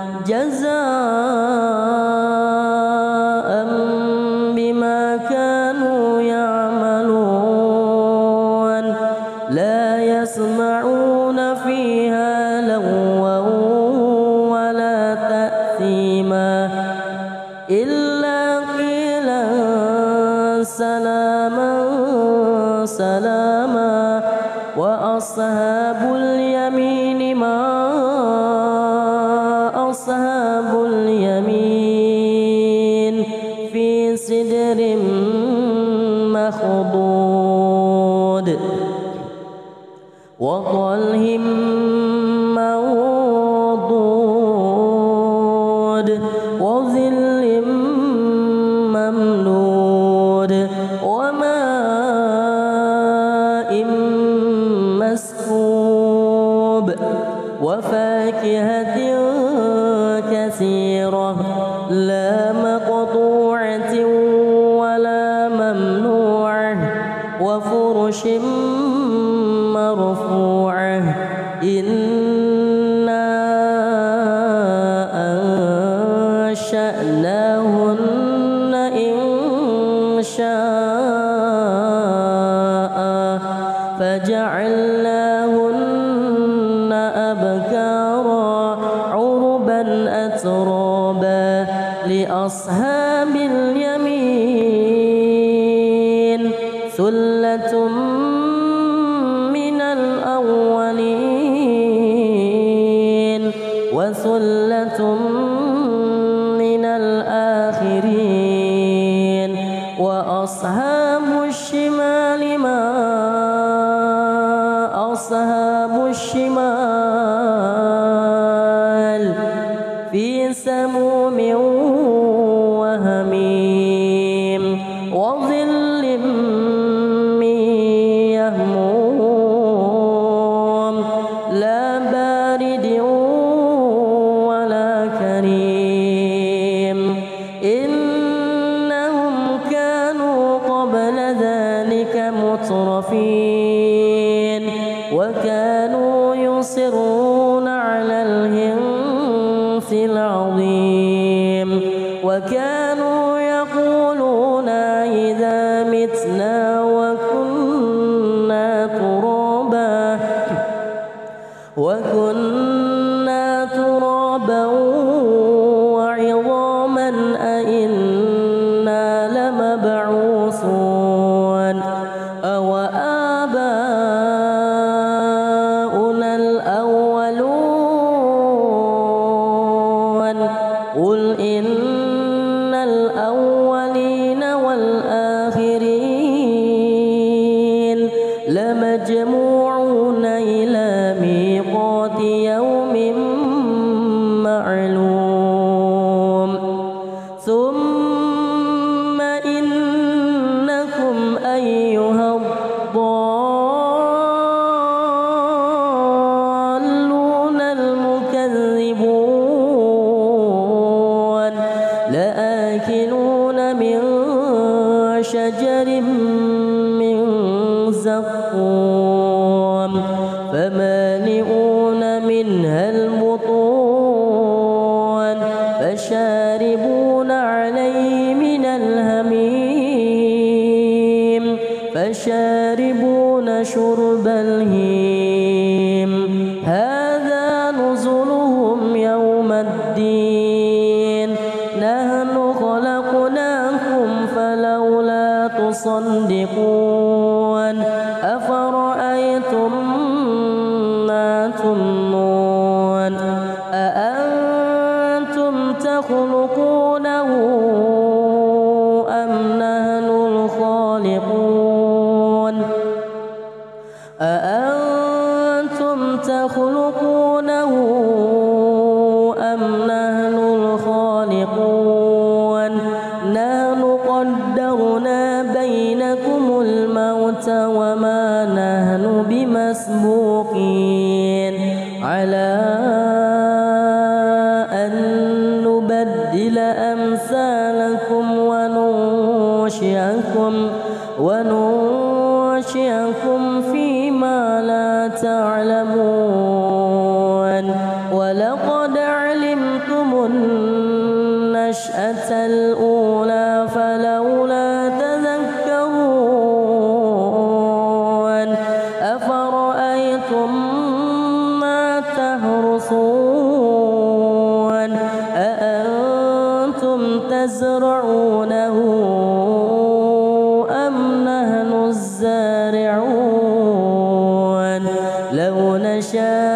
جزاء بما كانوا يعملون لا يسمعون فيها لغوا ولا تأثيما إلا قيلا سلاما سلاما وأصحاب اليمين ما أصحاب اليمين في سدر مخضود وطلح منضود وظل ممدود وماء مسكوب وفاكهة كثيرة لا مقطوعة ولا ممنوعة وفرش مرفوعة إنا أنشأناهن إنشاء فجعلناهن أبكارا عربا أترابا لأصحاب اليمين ثلة من الأولين وثلة من الآخرين وأصحاب الشمال ما أصحاب الشمال في سموم وهميم وظل من يهموم لا بارد ولا كريم إنهم كانوا قبل ذلك مترفين وكانوا يصرون على الحنث العظيم وكانوا يقولون إذا متنا وكنا ترابا وعظاما أئنا لمبعوثون أو آباؤنا الأولون قل إن الأولين والآخرين لمجموعون إلى ميقات يوم معلوم ثم إنكم أيها الضالون المكذبون لآكلون من شجر من زقوم فمالئون منها البطون فشاربون عليه من الهميم فشاربون شرب الهيم هذا نزلهم يوم الدين نحن خلقناكم فلولا تصدقون أفرأيتم ما تمنون أأنتم تخلقونه أم نحن الخالقون أأنتم تخلقونه أم نحن الخالقون نحن قدرنا بينكم الموت وما نحن بمسبوقين على أن نبدل أمثالكم وننشئكم فيما لا تعلمون ولقد علمتم النشأة الأولى فلولا تذكرون أفرأيتم ما تحرثون أأنتم تزرعونه أم نحن الزارعون لو نشاء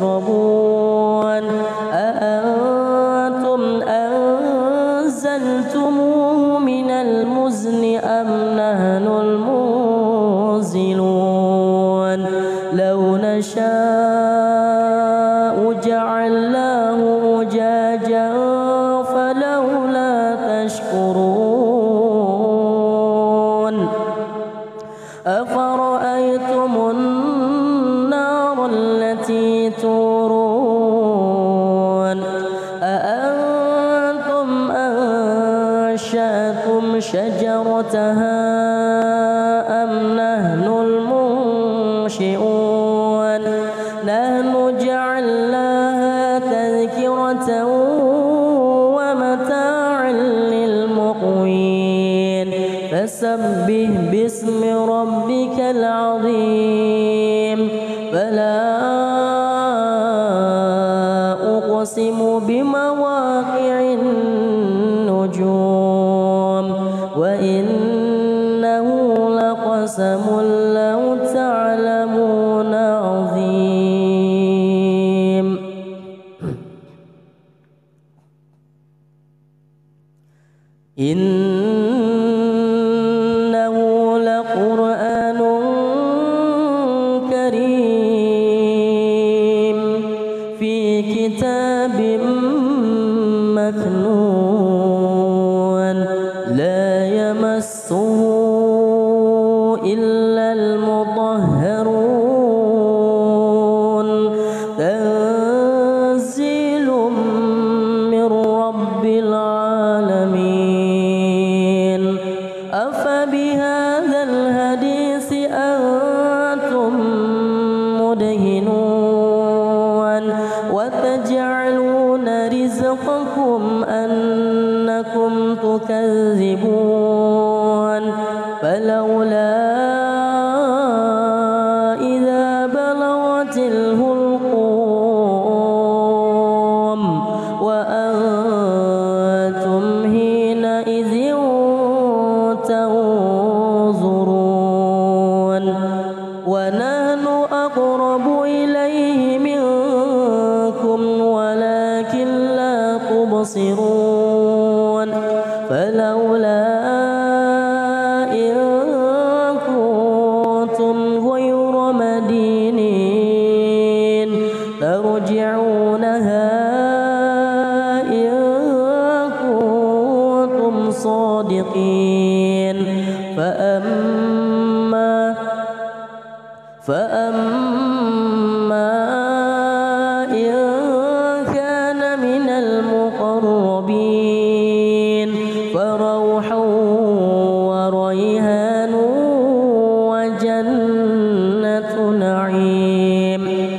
تشربون أأنتم أنزلتموه من المزن أم نحن المنزلون لو نشاء جعلناه أجاجا فلولا تشكرون أفرأيتم النار التي تورون أأنتم أنشأتم شجرتها أم نحن المنشئون نحن جعلناها تذكرة ومتاعا للمقوين فسبح باسم ربك العظيم فلا أقسم بمواقع النجوم وإنه لقسم لو تعلمون عظيم إنه لقرآن كريم في كتاب مكنون لا يمسه إلا المطهرون تنزيل من رب العالمين أفبهذا الحديث أنتم مدهنون وتجعلون رزقكم أنكم تكذبون فلولا إذا بلغت الحلقوم وأنتم حينئذ تنظرون ونحن أقرب إليه منكم ولكن لا تبصرون فلولا إن كنتم غير مدينين ترجعونها إن كنتم صادقين فأما إن كان من المقربين فروح وريحان وجنة نعيم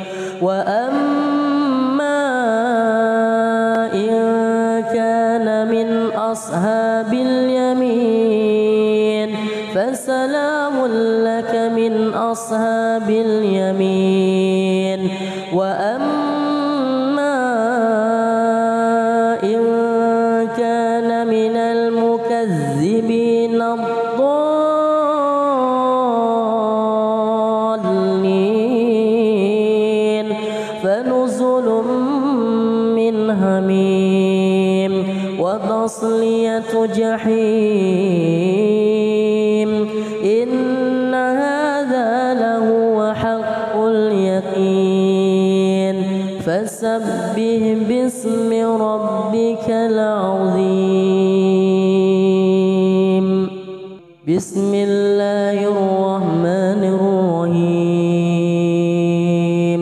وأما إن كان من أصحاب اليمين فسلام لك من أصحاب اليمين وأما إن كان من المكذبين الضالين فنزل من حميم وتصلية جحيم إن هذا لهو حق اليقين فسبح باسم ربك العظيم بسم الله الرحمن الرحيم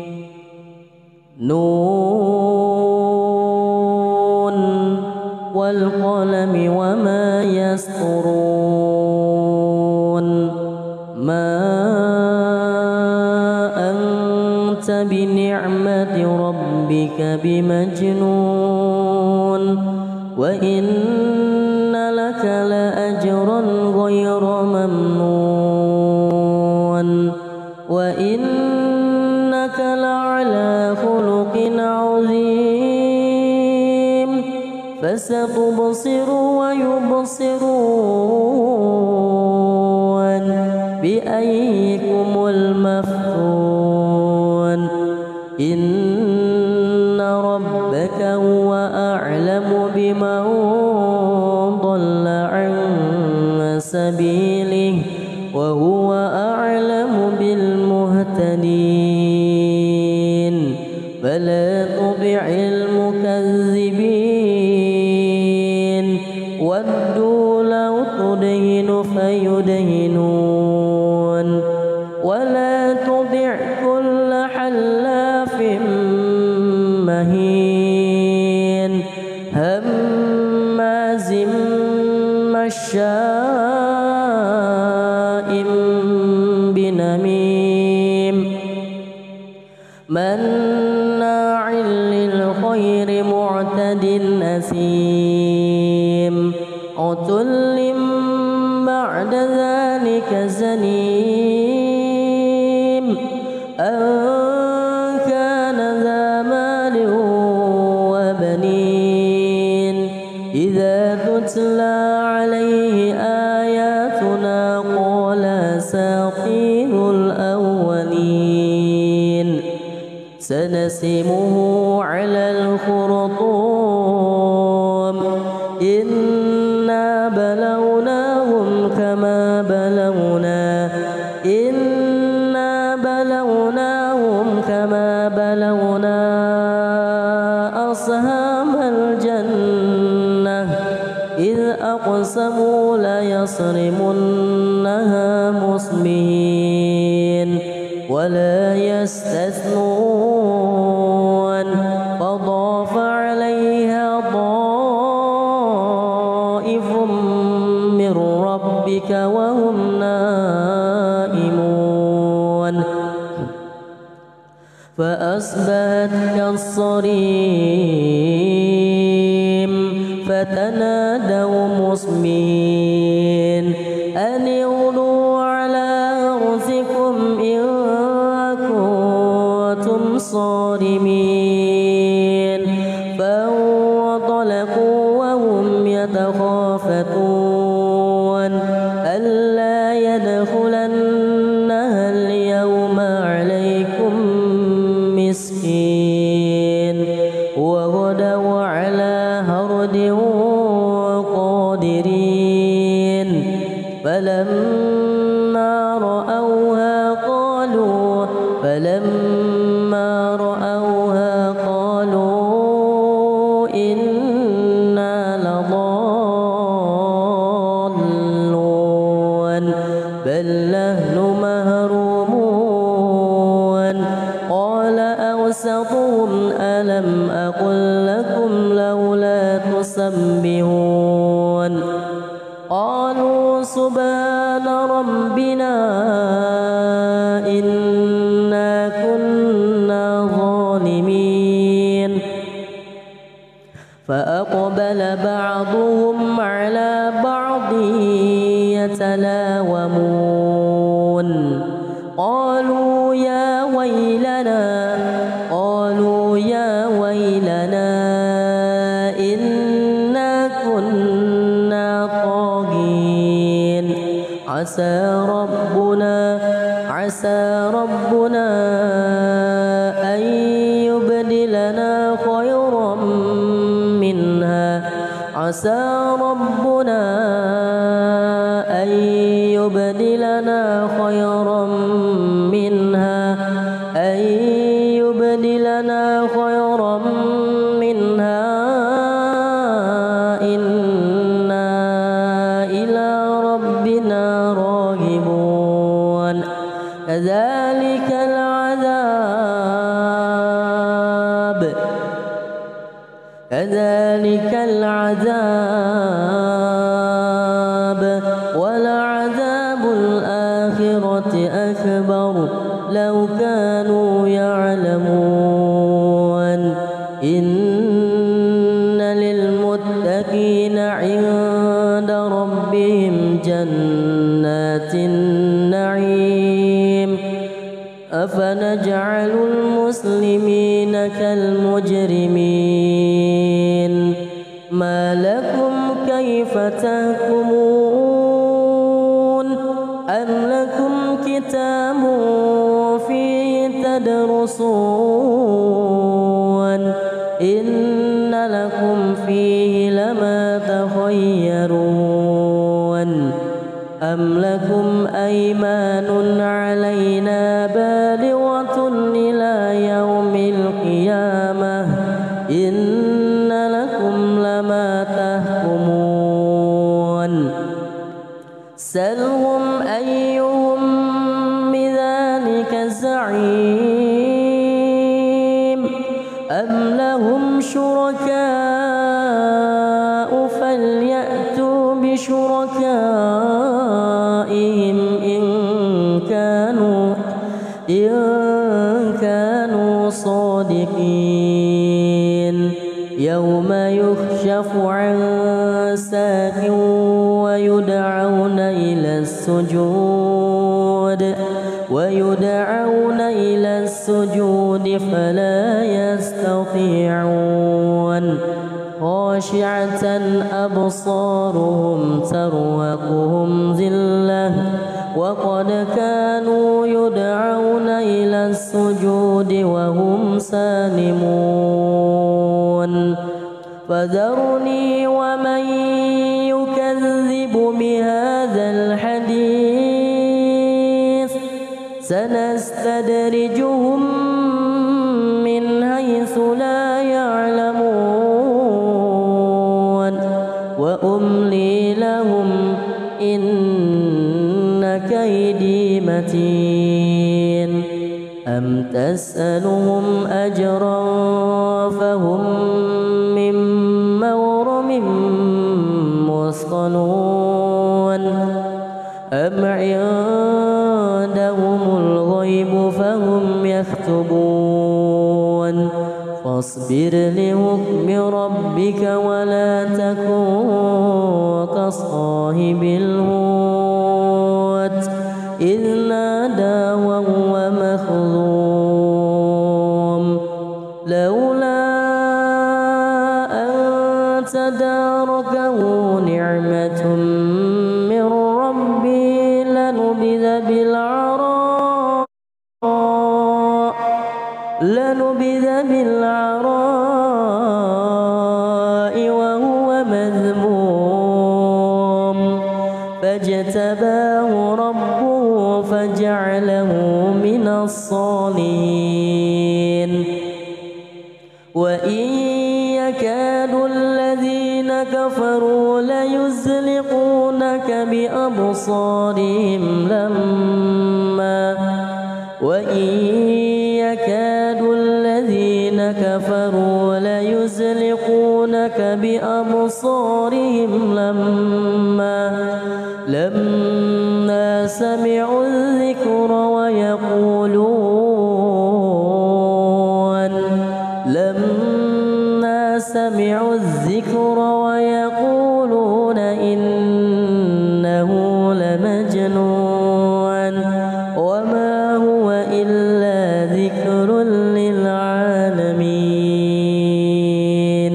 نون والقلم وما يسطرون ما أنت بنعمة ربك بمجنون وإن لك لأجرا غير ممنون وإنك لعلى خلق عظيم فستبصر ويبصرون بأيكم المفتون إن ربك هو أعلم بمن ضل عن سبيله وهو أعلم بالمهتدين فلا تطع المكذبين ودوا لو تدهن فيدهنون ولا تطع كل حلاف مهين هماز مشاء بنميم مناع للخير معتد أثيم عتل بعد ذلك زنيم أن كان ذا مال وبنين إذا تتلى عليه آياتنا قال أساطير الأولين سنسمه على الخرطوم إنا بلوناهم كما بلونا أصحاب الجنة إذ أقسموا ليصرمنها مصبحين ولا يستثنون فطاف عليها طائف من ربك وهم نائمون فأصبحت كالصريم فتنادوا مصبحين أن اغدوا على حرثكم إن كنتم صارمين فانطلقوا وهم يتخافتون ألا يدخلنها اليوم عليكم مسكين وغدوا على هرد قادرين فلما رأوها قالوا إنا لضالون بل نحن محرومون قال أوسطهم ألم أقل لكم لولا تسبحون قالوا سبحان ربنا إنا كنا ظالمين فأقبل بعضهم على بعض يتلاومون قالوا يا ويلنا إنا كنا طاغين عسى ربنا أن يبدلنا خيرا منها إنا إلى ربنا راغبون كذلك العذاب ولعذاب الآخرة أكبر لو كانوا يعلمون إن للمتقين عند ربهم جنات النعيم أفنجعل المسلمين كالمجرمين ما لكم كيف تحكمون أم لكم كتاب فيه تدرسون إن لكم فيه لما تخيرون أم لكم أيمان علينا بالغة إلى يوم القيامة إن لكم لما تحكمون سلهم أيهم بذلك زعيم أم لهم شركاء فليأتوا بشركائهم إن كانوا صادقين يوم يكشف عن ساق ويدعون إلى السجود فلا يستطيعون خاشعة أبصارهم ترهقهم ذلة وقد كانوا يدعون إلى السجود وهم سالمون فذرني ومن يكذب بهذا الحديث سنستدرجهم من حيث لا يعلمون وأملي لهم إن كيدي متين أم تسألهم أجرا فهم من مغرم مثقلون أم عندهم الغيب فهم يكتبون فاصبر لحكم ربك ولا تكن كصاحب الحوت إذ نادى وهو مكظوم لولا أن تداركه نعمة من ربه لنبذ بالعراء وهو مذموم فاجتباه ربه فجعله من الصالحين وإن يكاد الذين كفروا ليزلقونك بأبصارهم لما سمعوا الذكر ويقولون إنه لمجنون وما هو إلا ذكر للعالمين.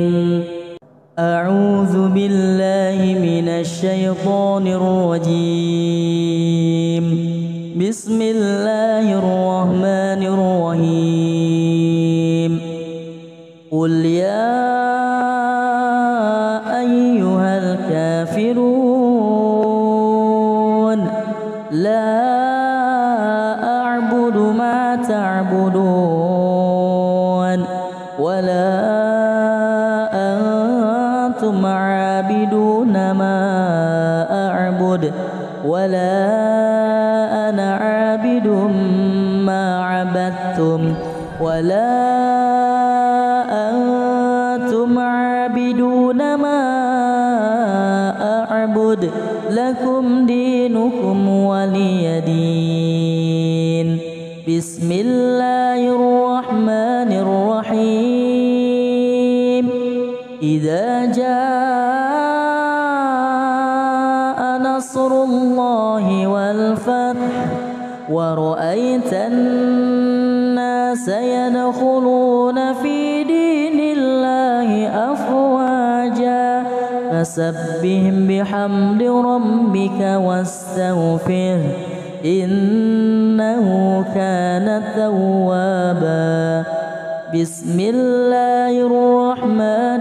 أعوذ بالله من الشيطان الرجيم. بسم الله الرحمن الرحيم. قل يا أيها الكافرون لا أعبد ما تعبدون ولا أنتم عابدون ما أعبد ولا أنا عابد ما عبدتم ولا أنتم عابدون ما أعبد لكم دينكم ولي دين. بسم الله الرحمن الرحيم. إذا جاء نصر الله والفتح ورأيت الناس يدخلون في دين الله أفواجا فسبح بحمد ربك واستغفره إنه كان توابا. بسم الله الرحمن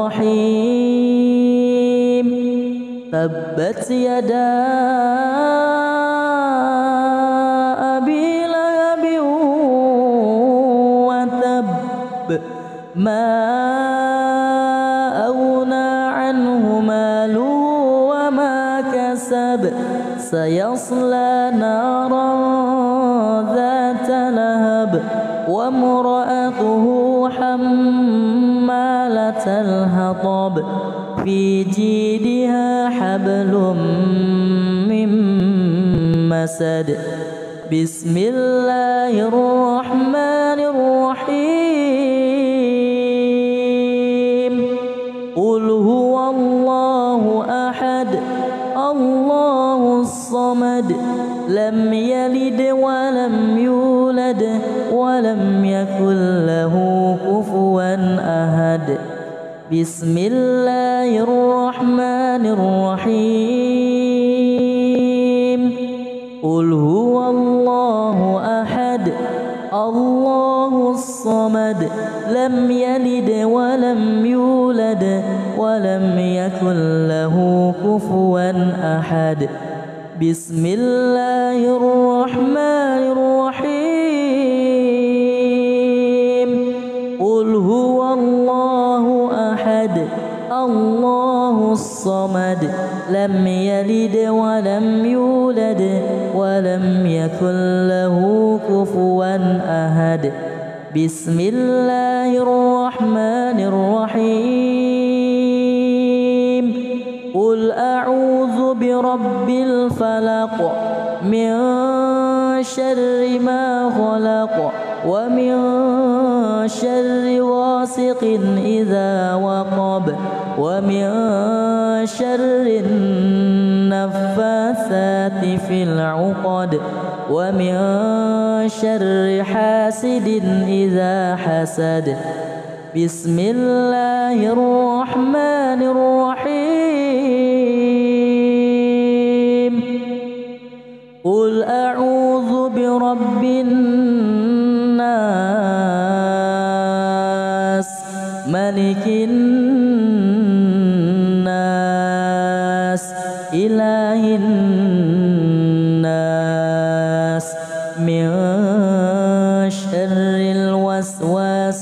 الرحيم تبت يدا أبي لهب وتب ما أغنى عنه ماله وما كسب سيصلى نارا ذات لهب وامرأته حمالة الحطب في جيدها حبل من مسد بسم الله الرحمن الرحيم قل هو الله أحد الله الصمد لم يلد ولم يولد ولم يكن له كفوا أحد بسم الله الرحمن الرحيم قل هو الله أحد الله الصمد لم يلد ولم يولد ولم يكن له كفوا أحد بسم الله الرحمن الرحيم قل هو الله أحد الله الصمد لم يلد ولم يولد ولم يكن له كفوا أحد بسم الله الرحمن الرحيم قل أعوذ برب الفلق من شر ما خلق ومن شر غاسق إذا وقب ومن شر النفاثات في العقد ومن شر حاسد إذا حسد بسم الله الرحمن الرحيم قل أعوذ برب الناس ملك الناس إله الناس من شر الوسواس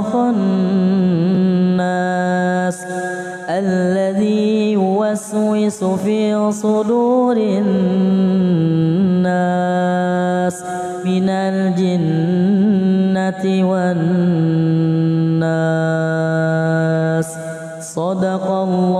الخناس الذي يوسوس في صدور الناس من الجنة والناس صدق الله